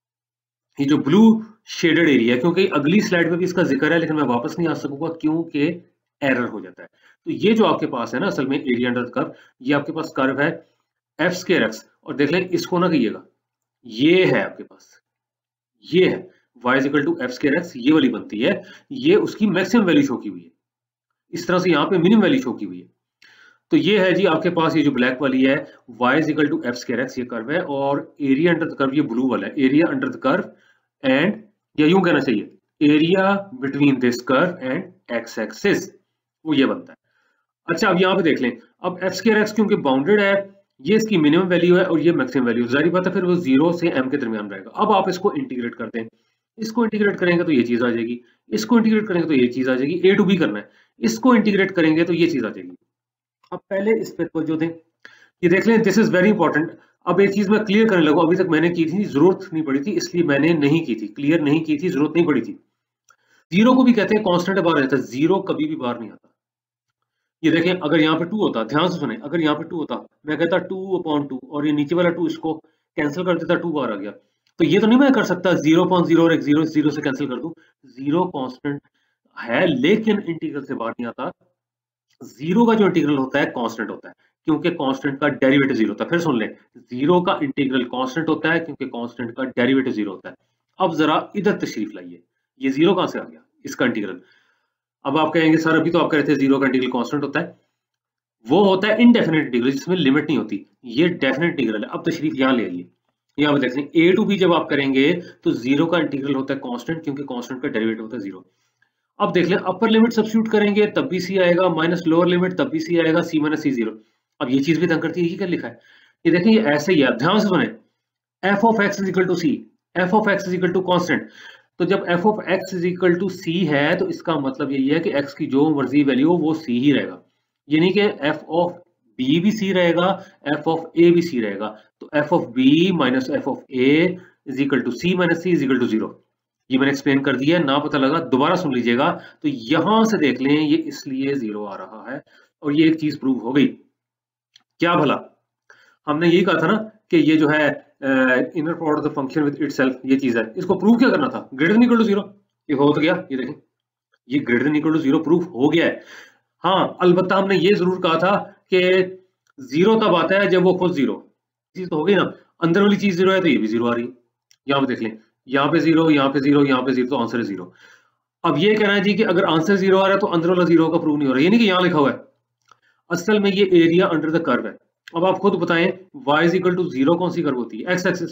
ये जो ब्लू शेडेड एरिया है, क्योंकि अगली स्लाइड में भी इसका जिक्र है लेकिन मैं वापस नहीं आ सकूंगा क्योंकि एरर हो जाता है। तो ये जो आपके पास है ना असल में एरिया अंडर कर्व, ये आपके पास कर्व है एफ स्क्वायर एक्स, और देख लें इसको ना कहिएगा, ये है आपके पास, ये है y is equal to F square X, ये वाली बनती है, ये उसकी मैक्सिमम वैल्यू शो की हुई है, इस तरह से यहाँ पे मिनिमम वैल्यू शो की हुई है। तो ये है जी आपके पास ये जो ब्लैक वाली है y is equal to F square X, ये कर्व है, और एरिया अंडर द कर्व ये ब्लू वाला है, area under the curve and, या यूं कहना चाहिए area between this curve and x axis, वो ये बनता है। अच्छा अब यहाँ पे देख लें, अब एफ स्क्वायर एक्स क्योंकि बाउंडेड है, ये इसकी मिनिमम वैल्यू है और ये मैक्सिमम वैल्यू, जारी बात है फिर वो जीरो से m के दरमियान रहेगा। अब आप इसको इंटीग्रेट करते हैं, इसको इंटीग्रेट करेंगे तो ये चीज आ जाएगी, इसको इंटीग्रेट करेंगे तो ये चीज आ जाएगी, ए टू बी करना है, इसको इंटीग्रेट करेंगे तो ये चीज आ जाएगी। अब पहले इस पे जो दें, ये देख लें, दिस इज वेरी इंपॉर्टेंट। अब एक चीज मैं क्लियर करने लगूं, अभी तक मैंने की थी, जरूरत नहीं पड़ी थी इसलिए मैंने नहीं की थी, क्लियर नहीं की थी, जरूरत नहीं पड़ी थी। जीरो को भी कहते हैं कांस्टेंट बाहर रहता है, जीरो कभी भी बाहर नहीं आता। ये देखें अगर यहाँ पे टू होता, ध्यान से सुने, अगर यहाँ पे टू होता, मैं कहता टू अपॉन टू और ये नीचे वाला टू इसको कैंसिल कर देता, टू बाहर आ गया, तो ये तो नहीं मैं कर सकता जीरो अपॉन जीरो और एक जीरो जीरो से कैंसिल कर दूं, जीरो कांस्टेंट है लेकिन इंटीग्रल से बाहर नहीं आता। जीरो का जो इंटीग्रल होता है कांस्टेंट होता है क्योंकि कांस्टेंट का डेरिवेटिव जीरो होता है। फिर सुन ले, जीरो का इंटीग्रल कांस्टेंट होता है क्योंकि कांस्टेंट का डेरिवेटिव जीरो होता है। अब जरा इधर तशरीफ लाइए, ये जीरो कहां से आ गया, इसका इंटीग्रल। अब आप कहेंगे सर अभी तो आप कह रहे थे जीरो का इंटीग्रल कांस्टेंट होता है, वो होता है इनडेफिनेट इंटीग्रल जिसमें लिमिट नहीं होती, ये डेफिनेट इंटीग्रल है। अब तशरीफ यहाँ ले आइए, यहाँ पे देखते हैं ए टू बी जब आप करेंगे तो जीरो का इंटीग्रल होता है कांस्टेंट क्योंकि कांस्टेंट का डेरिवेटिव होता है जीरो। अब देख लें, अपर लिमिट सब्स्टिट्यूट करेंगे तब भी सी आएगा, माइनस लोअर लिमिट तब भी सी आएगा, सी माइनस सी जीरो। अब ये चीज भी तंग करती है, ये क्या लिखा है, ये देखें ये ऐसे ही है, ध्यान से सुने, F of X is equal to C, F of X is equal to constant. तो जब F of X is equal to C है तो इसका मतलब यही है कि एक्स की जो मर्जी वैल्यू हो वो सी ही रहेगा, यानी कि एफ ऑफ बी भी सी रहेगा, एफ ऑफ ए भी सी रहेगा। तो F of B minus F of A is equal to C minus C is equal to zero. ये मैंने एक्सप्लेन कर दिया, ना पता लगा दोबारा सुन लीजिएगा। तो यहां से देख लें ये इसलिए जीरो आ रहा है, और ये एक चीज प्रूव हो गई, क्या भला, हमने यही कहा था ना कि ये जो है inner product of the function with itself, ये चीज है, इसको प्रूव क्या करना था, greater than equal to zero, ये हो तो गया, ये देखें ये greater than equal to zero proof हो गया है। हाँ अलबत्ता हमने ये जरूर कहा था कि जीरो तब आता है जब वो खुद जीरो, चीज तो हो गई ना, अंदर वाली चीज जीरो है तो ये भी जीरो आ रही है। यहाँ पे देख लें, यहाँ पे जीरो, यहाँ पे जीरो, यहाँ पे जीरो, तो आंसर है जीरो। अब ये कहना है जी कि अगर आंसर जीरो आ रहा है तो अंदर वाला जीरो का प्रूव नहीं हो रहा, ये नहीं कि यहाँ लिखा हुआ है, असल में ये एरिया अंडर द कर्व है। अब आप खुद बताएं y is equal to zero कौन सी कर्व होती है, एक्स एक्सिस,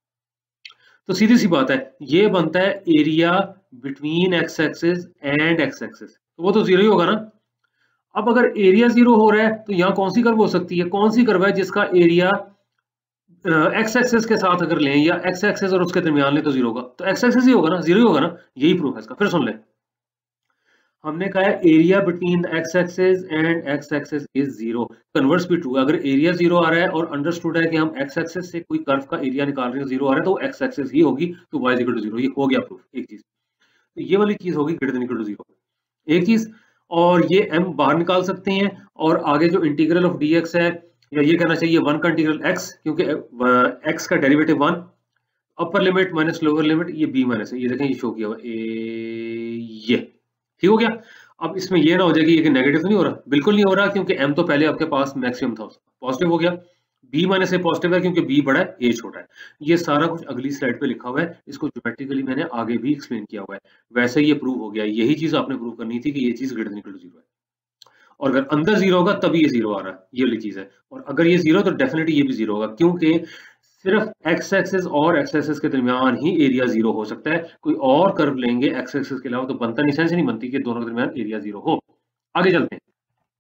तो सीधी सी बात है ये बनता है area between X axis and x axis, तो वो तो जीरो ही होगा ना। अब अगर एरिया जीरो हो रहा है तो यहाँ कौन सी कर्व हो सकती है, कौन सी कर्व है जिसका एरिया एक्स एक्सेस के साथ अगर लें या एक्स एक्सेस और उसके दरमियान लें तो जीरो होगा, तो एक्स एक्सेस ही होगा ना, जीरो ही होगा ना, यही प्रूफ है इसका। फिर सुन लें, हमने कहा है area between X axes and X axes is zero. Converse भी ट्रू है, अगर एरिया जीरो आ रहा है और अंडरस्टूड है कि हम एक्स एक्सेस से कोई कर्व का एरिया निकाल रहे हैं, जीरो आ रहा है तो एक्स एक्सेस ही होगी, तो Y is equal to zero. ये हो गया प्रूफ, एक चीज। तो ये वाली चीज होगी greater than equal to zero, एक चीज। और ये m बाहर निकाल सकते हैं, और आगे जो इंटीग्रल ऑफ dx है, या ये कहना चाहिए वन का इंटीग्रल x, क्योंकि x का derivative one, upper limit minus lower limit, ये b माइनस है, ये देखें ये शो किया हुआ ए, ये ठीक हो गया। अब इसमें ये ना हो जाएगी कि नेगेटिव तो नहीं हो रहा, बिल्कुल नहीं हो रहा, क्योंकि m तो पहले आपके पास मैक्सिमम था, पॉजिटिव हो गया। b माइनस ए पॉजिटिव है क्योंकि b बड़ा है, a छोटा है। ये सारा कुछ अगली स्लाइड पे लिखा हुआ है, इसको ज्योमेट्रिकली मैंने आगे भी एक्सप्लेन किया हुआ है। वैसे ये प्रूव हो गया, यही चीज आपने प्रूव करनी थी कि ये चीज greater than equal to zero है, और अगर अंदर जीरो होगा तभी ये जीरो आ रहा है, ये वाली चीज है। और अगर ये जीरो तो डेफिनेटली ये भी जीरो होगा, क्योंकि सिर्फ एक्स एक्सिस और एक्स एक्सिस के दरमियान ही एरिया जीरो हो सकता है। कोई और कर्व लेंगे एक्स एक्सिस के अलावा तो बनता नहीं, सेंस नहीं बनती कि दोनों के दरमियान एरिया जीरो हो। आगे चलते हैं,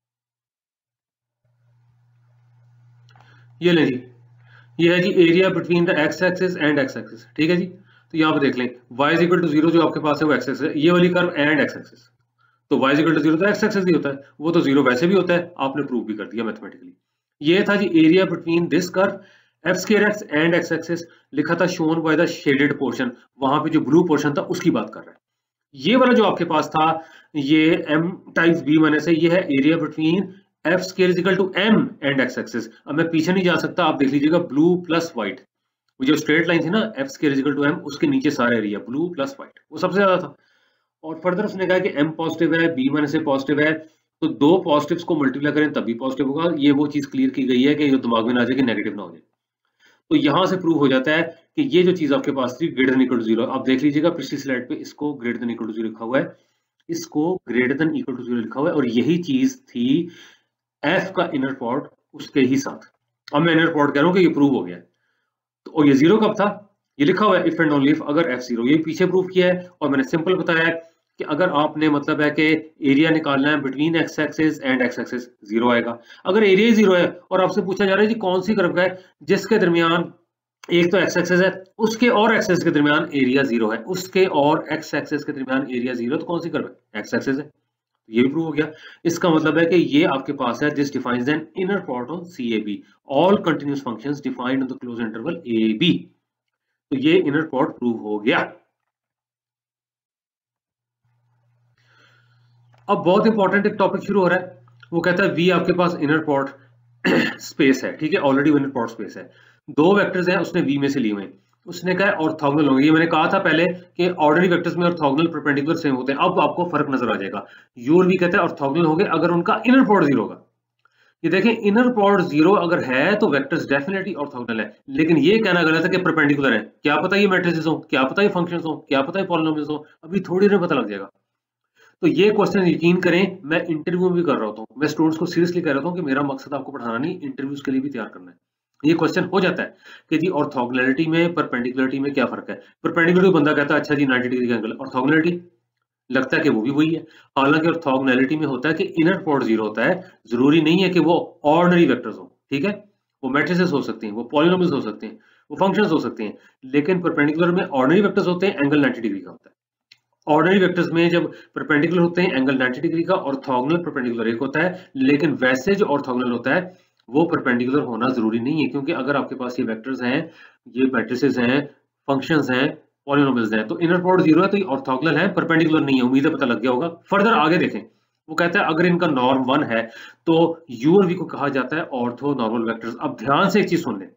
ये ले जी, ये है जी area between the X axis and x axis, ठीक है जी। तो यहाँ पे देख लें y is equal to zero जो आपके पास है वो एक्स एक्सिस है, ये वाली कर्व एंड एक्स एक्सिस, तो y is equal to zero तो एक्स एक्सिस ही होता है, वो तो जीरो वैसे भी होता है, आपने प्रूव भी कर दिया मैथमेटिकली। ये था जी area between this curve F square X and x axis, लिखा था shown by the shaded portion, वहां पे जो ब्लू पोर्शन था उसकी बात कर रहा है। ये वाला जो आपके पास था ये m टाइम्स b माइनस है, ये है area between F square is equal to m and x axis. अब मैं पीछे नहीं जा सकता, आप देख लीजिएगा ब्लू प्लस व्हाइट, वो जो स्ट्रेट लाइन थी ना F square is equal to m, उसके नीचे सारा एरिया ब्लू प्लस व्हाइट वो सबसे ज्यादा था। और फर्दर उसने कहा कि m पॉजिटिव है, b माइनस ए पॉजिटिव है, तो दो पॉजिटिव्स को मल्टीप्लाई करें तभी पॉजिटिव होगा। ये वो चीज क्लियर की गई है कि ये दिमाग में ना आ जाए कि नेगेटिव ना हो जाए। तो यहां से प्रूव हो जाता है कि ये जो चीज आपके पास थी greater than equal to zero. आप देख लीजिएगा पिछली स्लाइड पे इसको greater than equal to zero लिखा हुआ है, इसको greater than equal to zero लिखा हुआ है, और यही चीज थी एफ का इनर प्रोडक्ट उसके ही साथ। अब मैं इनर प्रोडक्ट कह रहा हूं कि ये प्रूव हो गया है, तो और ये जीरो कब था, ये लिखा हुआ है इफ एंड ओनली इफ अगर एफ जीरो, ये पीछे प्रूव किया है। और मैंने सिंपल बताया है कि अगर आपने मतलब है कि एरिया निकालना है between X axis and x axis, zero आएगा। अगर एरिया जीरो है और आपसे पूछा जा रहा है जी कौन सी कर्व है जिसके दरमियान एक तो एक्स एक्सिस है, उसके और एक्सिस के दरमियान एरिया जीरो है, उसके और एक्स एक्सिस के दरमियान एरिया जीरो, तो कौन सी कर्व है, एक्स एक्सिस है। ये भी प्रूव हो गया। इसका मतलब है कि ये आपके पास है this defines an inner product on C A B, all continuous functions defined on the close interval A B. तो ये इनर प्रोडक्ट प्रूव हो गया। अब बहुत इंपॉर्टेंट एक टॉपिक शुरू हो रहा है, वो कहता है वी आपके पास इनर प्रोडक्ट स्पेस है, ठीक है, ऑलरेडी इनर प्रोडक्ट स्पेस है, दो वेक्टर्स हैं उसने वी में से लिए हुए, उसने कहा ऑर्थोगोनल होंगे। ये मैंने कहा था पहले कि ऑर्डिनरी वेक्टर्स में ऑर्थोगोनल परपेंडिकुलर सेम होते हैं, अब आपको फर्क नजर आ जाएगा। यू और वी कहते हैं ऑर्थोगोनल होंगे अगर उनका इनर प्रोडक्ट जीरो होगा। ये देखें इनर प्रोडक्ट जीरो अगर है तो वेक्टर्स डेफिनेटली ऑर्थोगोनल है, लेकिन ये कहना गलत है कि परपेंडिकुलर है। क्या पता ये मैट्रिसेस हो, क्या पता ये फंक्शंस हो, क्या पता ये पॉलिनोमियल्स हो, अभी थोड़ी देर पता लग जाएगा। तो ये क्वेश्चन यकीन करें मैं इंटरव्यू में भी कर रहा हूँ, मैं स्टूडेंट्स को सीरियसली कह रहा हूँ कि मेरा मकसद आपको पढ़ाना नहीं, इंटरव्यूज के लिए भी तैयार करना है। ये क्वेश्चन हो जाता है कि जी ऑर्थोगोनैलिटी में परपेंडिकुलरिटी में क्या फर्क है। परपेंडिकुलर बंदा कहता है अच्छा जी नाइंटी डिग्री का एंगल, ऑर्थोगोनैलिटी लगता है कि वो भी वही है। हालांकि ऑर्थोगोनैलिटी में होता है कि इनर प्रोडक्ट जीरो होता है, जरूरी नहीं है कि वो ऑर्डिनरी वेक्टर्स हो, ठीक है, वो मैट्रिसेस हो सकते हैं, वो पॉलिनोमियल्स हो सकते हैं, वो फंक्शंस हो सकते हैं, लेकिन परपेंडिकुलर में ऑर्डिनरी वेक्टर्स होते हैं, एंगल नाइंटी डिग्री का होता है। ऑर्डिनरी वेक्टर्स में जब परपेंडिकुलर होते हैं एंगल नाइंटी डिग्री का, ऑर्थोगोनल परपेंडिकुलर एक होता है, लेकिन वैसे जो ऑर्थोगोनल होता है वो परपेंडिकुलर होना जरूरी नहीं है, क्योंकि अगर आपके पास ये वेक्टर्स हैं, ये मैट्रिसेस हैं, फंक्शंस हैं, पॉलिनोमियल्स हैं, तो इनर प्रोडक्ट जीरो है तो ये ऑर्थोगोनल है, परपेंडिकुलर नहीं है। उम्मीद है पता लग गया होगा। फर्दर आगे देखें, वो कहता है अगर इनका नॉर्म वन है तो यू और वी को कहा जाता है ऑर्थो नॉर्मल वेक्टर्स। अब ध्यान से एक चीज सुन लें,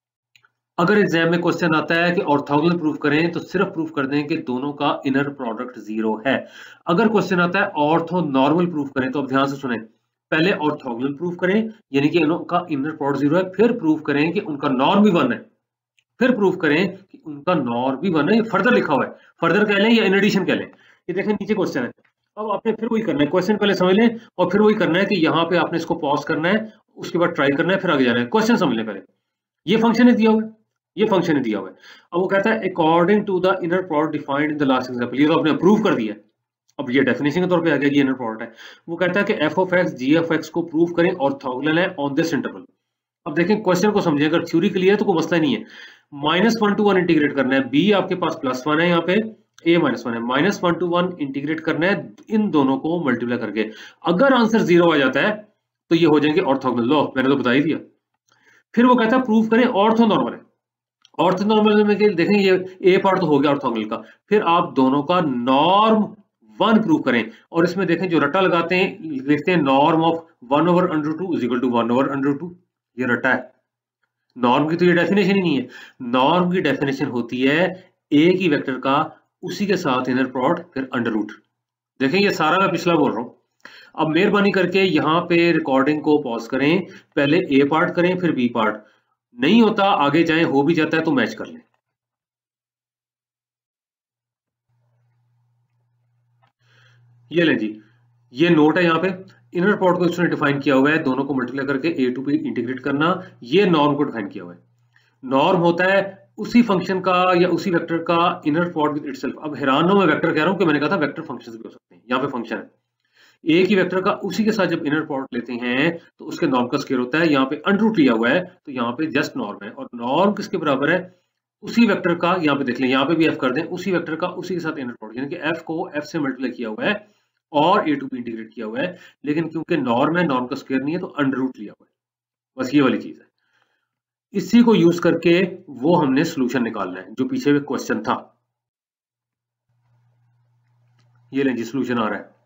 अगर एग्जाम में क्वेश्चन आता है कि ऑर्थोगोनल प्रूफ करें तो सिर्फ प्रूफ कर दें कि दोनों का इनर प्रोडक्ट जीरो है। अगर क्वेश्चन आता है ऑर्थो नॉर्मल प्रूफ करें तो अब ध्यान से सुनें, पहले ऑर्थोगोनल प्रूफ करें यानी कि उनका इनर प्रोडक्ट जीरो है, फिर प्रूफ करें कि उनका नॉर्म भी वन है, फिर प्रूफ करें कि उनका नॉर्म भी वन है। ये फर्दर लिखा हुआ है, फर्दर कह लें या इन एडिशन कह लें। ये देखें नीचे क्वेश्चन है, अब आपने फिर वही करना है, क्वेश्चन पहले समझ लें और फिर वही करना है कि यहाँ पे आपने इसको पॉज करना है, उसके बाद ट्राई करना है, फिर आगे जाना है। क्वेश्चन समझ लें पहले, ये फंक्शन है दिया हुआ है, ये फंक्शन दिया हुआ है। अब वो कहता है according to the inner product defined in the last example, ये तो आपने प्रूव कर दिया। अब ये डेफिनेशन के तौर पे आ गया कि इनर प्रोडक्ट है। वो कहता है कि F of X G of X को प्रूव करें ऑर्थोगोनल है ऑन दिस इंटरवल। अब देखें क्वेश्चन को समझें, अगर थ्योरी क्लियर है तो कोई मसला नहीं है। Minus one to one integrate करना है, बी आपके पास प्लस वन है, यहाँ पे ए माइनस वन है, minus one to one integrate करना है इन दोनों को मल्टीप्लाई करके। अगर आंसर जीरो आ जाता है तो ये हो जाएंगे ऑर्थोगोनल। लो मैंने तो बता ही दिया। फिर वो कहता है प्रूव करें ऑर्थो नॉर्मल है। ऑर्थो नॉर्मल में देखें ये ए पार्ट तो हो गया ऑर्थोगोनल का, फिर आप दोनों का नॉर्म वन प्रूव करें। और इसमें देखें जो रट्टा लगाते हैं, लिखते हैं norm of one over under two is equal to one over under two, ये रट्टा है। नॉर्म की तो ये डेफिनेशन ही नहीं है। नॉर्म की डेफिनेशन होती है ए की वेक्टर का उसी के साथ इनर प्रोडक्ट फिर अंडर रूट। देखें ये सारा मैं पिछला बोल रहा हूं। अब मेहरबानी करके यहाँ पे रिकॉर्डिंग को पॉज करें, पहले ए पार्ट करें फिर बी पार्ट, नहीं होता आगे जाएं, हो भी जाता है तो मैच कर लें। ये ले जी, ये नोट है यहाँ पे, इनर प्रोडक्ट को इसने डिफाइन किया हुआ है, दोनों को मल्टीप्लाई करके ए टू बी इंटीग्रेट करना, ये नॉर्म को डिफाइन किया हुआ है। नॉर्म होता है उसी फंक्शन का या उसी वेक्टर का इनर प्रोडक्ट विद इटसेल्फ। अब हैरान हो मैं वेक्टर कह रहा हूं कि मैंने कहा था वेक्टर फंक्शंस भी हो सकते हैं, यहाँ पे फंक्शन है ए की वेक्टर का उसी के साथ जब इनर प्रोडक्ट लेते हैं तो उसके नॉर्म का स्क्वायर होता है। यहाँ पे अंडर रूट लिया हुआ है तो यहाँ पे जस्ट नॉर्म है, और नॉर्म किसके बराबर है, उसी वेक्टर का, यहाँ पे देख लें, यहाँ पे भी एफ कर दें, उसी वेक्टर का उसी के साथ इनर प्रोडक्ट, यानी कि एफ को एफ से मल्टीप्लाई किया हुआ है और ए टू बी इंटीग्रेट किया हुआ है, लेकिन क्योंकि नॉर्म है, नॉर्म का स्क्वायर नहीं है, तो अंडर रूट लिया हुआ है। बस ये वाली चीज है, इसी को यूज करके वो हमने सोल्यूशन निकालना है जो पीछे में क्वेश्चन था। ये लें जी सोल्यूशन आ रहा है,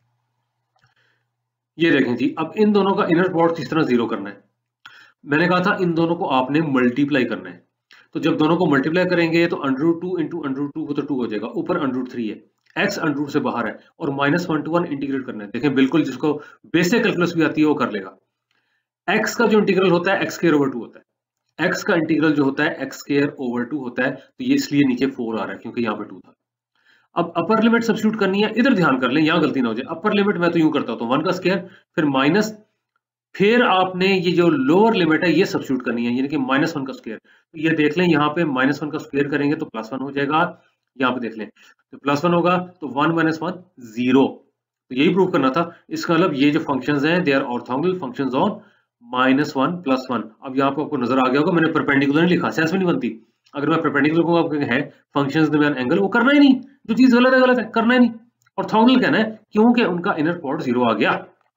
ये देखें जी। अब इन दोनों का इनर प्रोडक्ट किस तरह जीरो करना है, मैंने कहा था इन दोनों को आपने मल्टीप्लाई करना है। तो जब दोनों को मल्टीप्लाई करेंगे तो under root two into under root two को तो टू हो जाएगा, ऊपर अंडर रूट थ्री है, एक्स अंडर रूट से बाहर है, और minus one to one integrate करना है। देखें बिल्कुल जिसको बेसिक कैलकुलस भी आती है वो कर लेगा। एक्स का जो इंटीग्रल होता है एक्स स्क्वायर ओवर टू होता है, एक्स का इंटीग्रल जो होता है एक्स स्क्वायर ओवर टू होता है, तो ये इसलिए नीचे फोर आ रहा है क्योंकि यहाँ पे टू था। अब अपर लिमिट सब्स्टिट्यूट करनी है, इधर ध्यान कर लें यहाँ गलती ना हो जाए। अपर लिमिट मैं तो यूं करता हूं वन का स्क्वायर फिर माइनस, फिर आपने ये जो लोअर लिमिट है ये सब्स्टिट्यूट करनी है, यानी कि माइनस वन का स्क्वायर। तो ये देख लें यहाँ पे माइनस वन का स्क्वायर करेंगे तो प्लस वन हो जाएगा, यहाँ पे देख लें तो प्लस वन होगा, तो वन माइनस वन जीरो। तो यही प्रूव करना था। इसका मतलब ये जो फंक्शंस हैं they are orthogonal functions on minus one plus one. अब यहाँ पे आपको नजर आ गया होगा मैंने परपेंडिकुलर नहीं लिखा, सेंस में नहीं बनती। अगर मैं परपेंडिकुलर को आपको है फंक्शंस दरमियान एंगल, वो करना ही नहीं, जो चीज गलत है गलत है, करना ही नहीं। ऑर्थोगोनल कहना है क्योंकि उनका इनर प्रोडक्ट जीरो आ गया।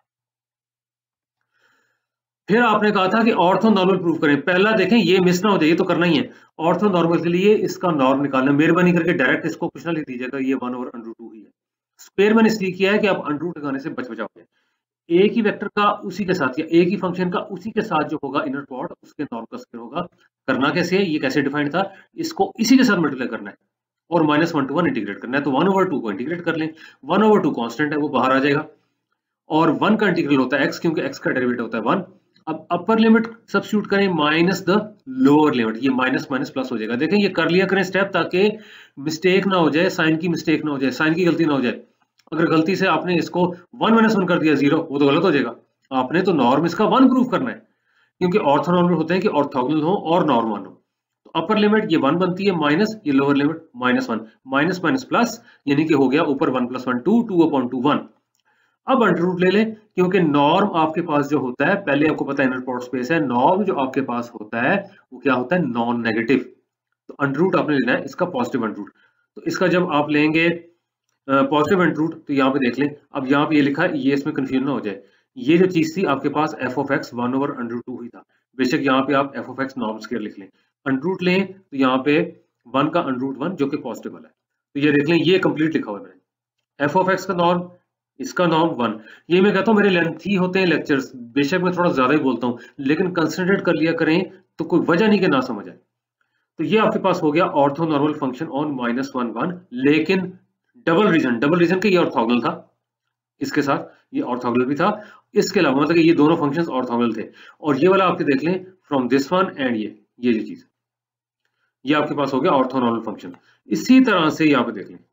फिर आपने कहा था कि ऑर्थो नॉर्मल प्रूव करें। पहला देखें ये मिस ना हो जाए, ये तो करना ही है। ऑर्थो नॉर्मल के लिए इसका नॉर्म निकालना, मेहरबानी करके डायरेक्ट इसको कुछ ना लिख दीजिएगा, ये वन ओवर अंडर टू ही है। स्क्वायर मैंने इसलिए किया है कि आप अंडर रूट लगाने से बच बचाओगे। ए की वेक्टर का उसी के साथ या ए की फंक्शन का उसी के साथ जो होगा इनर प्रोडक्ट, उसके नॉर्म का स्क्वायर होगा। करना कैसे है, ये कैसे डिफाइंड था, इसको इसी के साथ मल्टीप्लाई करना है और minus one to one integrate करना है। तो वन ओवर टू को इंटीग्रेट कर लें, वन ओवर टू कॉन्स्टेंट है वो बाहर आ जाएगा, और वन का इंटीग्रल होता है एक्स, क्योंकि एक्स का डेरिवेटिव होता है वन। अब अपर लिमिट सब्स्टिट्यूट करें माइनस द लोअर लिमिट, ये माइनस माइनस प्लस हो जाएगा। देखें ये कर लिया करें स्टेप, ताकि मिस्टेक ना हो जाए, साइन की मिस्टेक ना हो जाए, साइन की गलती ना हो जाए। अगर गलती से आपने इसको वन माइनस वन कर दिया जीरो, वो तो गलत हो जाएगा। आपने तो नॉर्म इसका वन प्रूव करना है, क्योंकि ऑर्थोनॉर्मल होते हैं कि ऑर्थोगोनल हो और नॉर्म वन हो। तो अपर लिमिट ये वन बनती है माइनस, ये lower limit minus one, minus minus plus, यानी कि हो गया ऊपर one plus one two, two upon two one. अब अंडर रूट ले लें, क्योंकि नॉर्म आपके पास जो होता है, पहले आपको पता है इनर प्रोडक्ट स्पेस है, नॉर्म जो आपके पास होता है वो क्या होता है, नॉन नेगेटिव। तो अंडर रूट आपने लेना है इसका पॉजिटिव अंडर रूट। तो इसका जब आप लेंगे पॉजिटिव अंडर रूट, तो यहाँ पे देख लें, अब यहाँ पे ये लिखा है, ये इसमें कंफ्यूजन ना हो जाए। ये जो चीज थी आपके पास F of X one over under two ही था, बेशक यहाँ पे आप F of X norm square लिख लें। अंडर रूट लें तो यहाँ पे वन का अंडर रूट वन जो कि पॉजिटिव वाला है, तो ये देख लें ये कंप्लीट लिखा हुआ है मैंने, एफ ऑफ एक्स का नॉर्म, इसका नॉर्म वन। ये मैं कहता हूँ मेरे लेंथी होते हैं लेक्चर्स, बेशक मैं थोड़ा ज्यादा ही बोलता हूँ, लेकिन कंसंट्रेट कर लिया करें तो कोई वजह नहीं कि ना समझ आए। तो ये आपके पास हो गया orthonormal function on minus one one, लेकिन डबल रीजन, डबल रीजन के ये ऑर्थोगोनल था, इसके साथ ये ऑर्थोगोनल भी था, इसके अलावा मतलब ये दोनों फंक्शंस ऑर्थोगोनल थे। और ये वाला आपके देख लें फ्रॉम दिस वन एंड ये ये जो चीज, ये आपके पास हो गया ऑर्थोनॉर्मल फंक्शन। इसी तरह से यहाँ पे देख लें,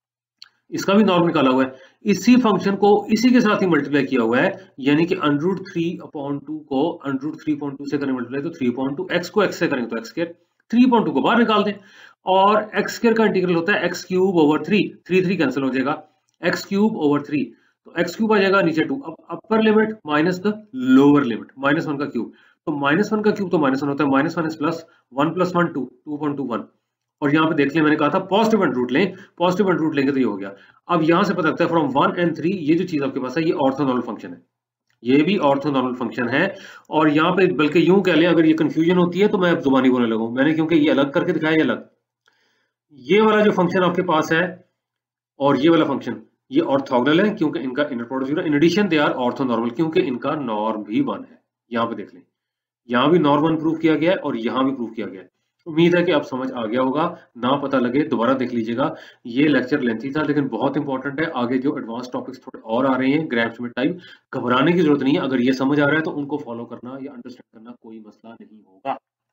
इसका भी नॉर्म निकाला हुआ है, इसी फंक्शन को इसी के साथ ही मल्टीप्लाई किया हुआ है, यानी कि under root three upon two को under root three upon two से करें मल्टीप्लाई, तो थ्री अपॉन टू, एक्स को एक्स से करेंगे तो X square, three upon two को बाहर निकाल दें, और एक्स स्क्वायर का इंटीग्रल होता है X cube over three, three three cancel हो जाएगा, एक्स क्यूब ओवर थ्री, तो एक्स क्यूब आ जाएगा नीचे टू। अब upper limit minus the lower limit, minus one का क्यूब, तो माइनस वन का क्यूब तो माइनस वन होता है, minus one is plus, one plus one two, two point two one. और यहाँ पे देख लें, मैंने कहा था पॉजिटिव अंडर रूट लें, पॉजिटिव अंडर रूट लेंगे तो ये हो गया। अब यहाँ से पता लगता है फ्रॉम वन एंड थ्री ये जो चीज आपके पास है ये ऑर्थोनॉर्मल फंक्शन है, ये भी ऑर्थोनॉर्मल फंक्शन है। और यहाँ पे बल्कि यूं कह लें, अगर ये कंफ्यूजन होती है तो मैं अब जुबानी बोलने लगूं, मैंने क्योंकि ये अलग करके दिखाया, ये अलग, ये वाला जो फंक्शन आपके पास है और ये वाला फंक्शन ये ऑर्थोगोनल है क्योंकि इनका inner product zero, in addition they are orthonormal क्योंकि इनका नॉर्म भी वन है। यहाँ पे देख लें, यहाँ भी नॉर्म वन प्रूव किया गया है और यहाँ भी प्रूव किया गया है। उम्मीद है कि आप समझ आ गया होगा, ना पता लगे दोबारा देख लीजिएगा। ये लेक्चर लेंथी था लेकिन बहुत इंपॉर्टेंट है, आगे जो एडवांस टॉपिक्स थोड़े और आ रहे हैं ग्राफ्स में टाइप, घबराने की जरूरत नहीं है। अगर ये समझ आ रहा है तो उनको फॉलो करना या अंडरस्टैंड करना कोई मसला नहीं होगा।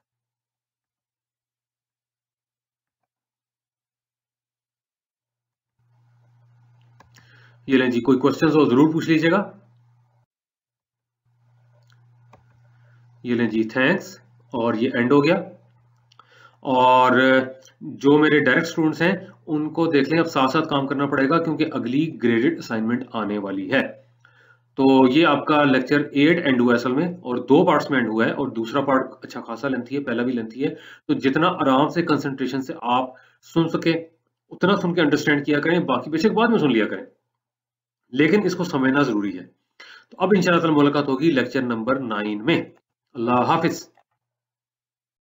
ये लें जी, कोई क्वेश्चन हो जरूर पूछ लीजिएगा। ये लें जी, थैंक्स, और ये एंड हो गया। और जो मेरे डायरेक्ट स्टूडेंट्स हैं उनको देख लें, अब साथ साथ काम करना पड़ेगा क्योंकि अगली ग्रेडेड असाइनमेंट आने वाली है। तो ये आपका लेक्चर एट एंड हुआ है असल में, और दो पार्ट्स में एंड हुआ है, और दूसरा पार्ट अच्छा खासा लेंथी है, पहला भी लेंथी है। तो जितना आराम से कंसंट्रेशन से आप सुन सके उतना सुन के अंडरस्टैंड किया करें, बाकी बेशक बाद में सुन लिया करें, लेकिन इसको समझना जरूरी है। तो अब इंशाल्लाह ताला मुलाकात होगी लेक्चर नंबर नाइन में। अल्लाह हाफिज।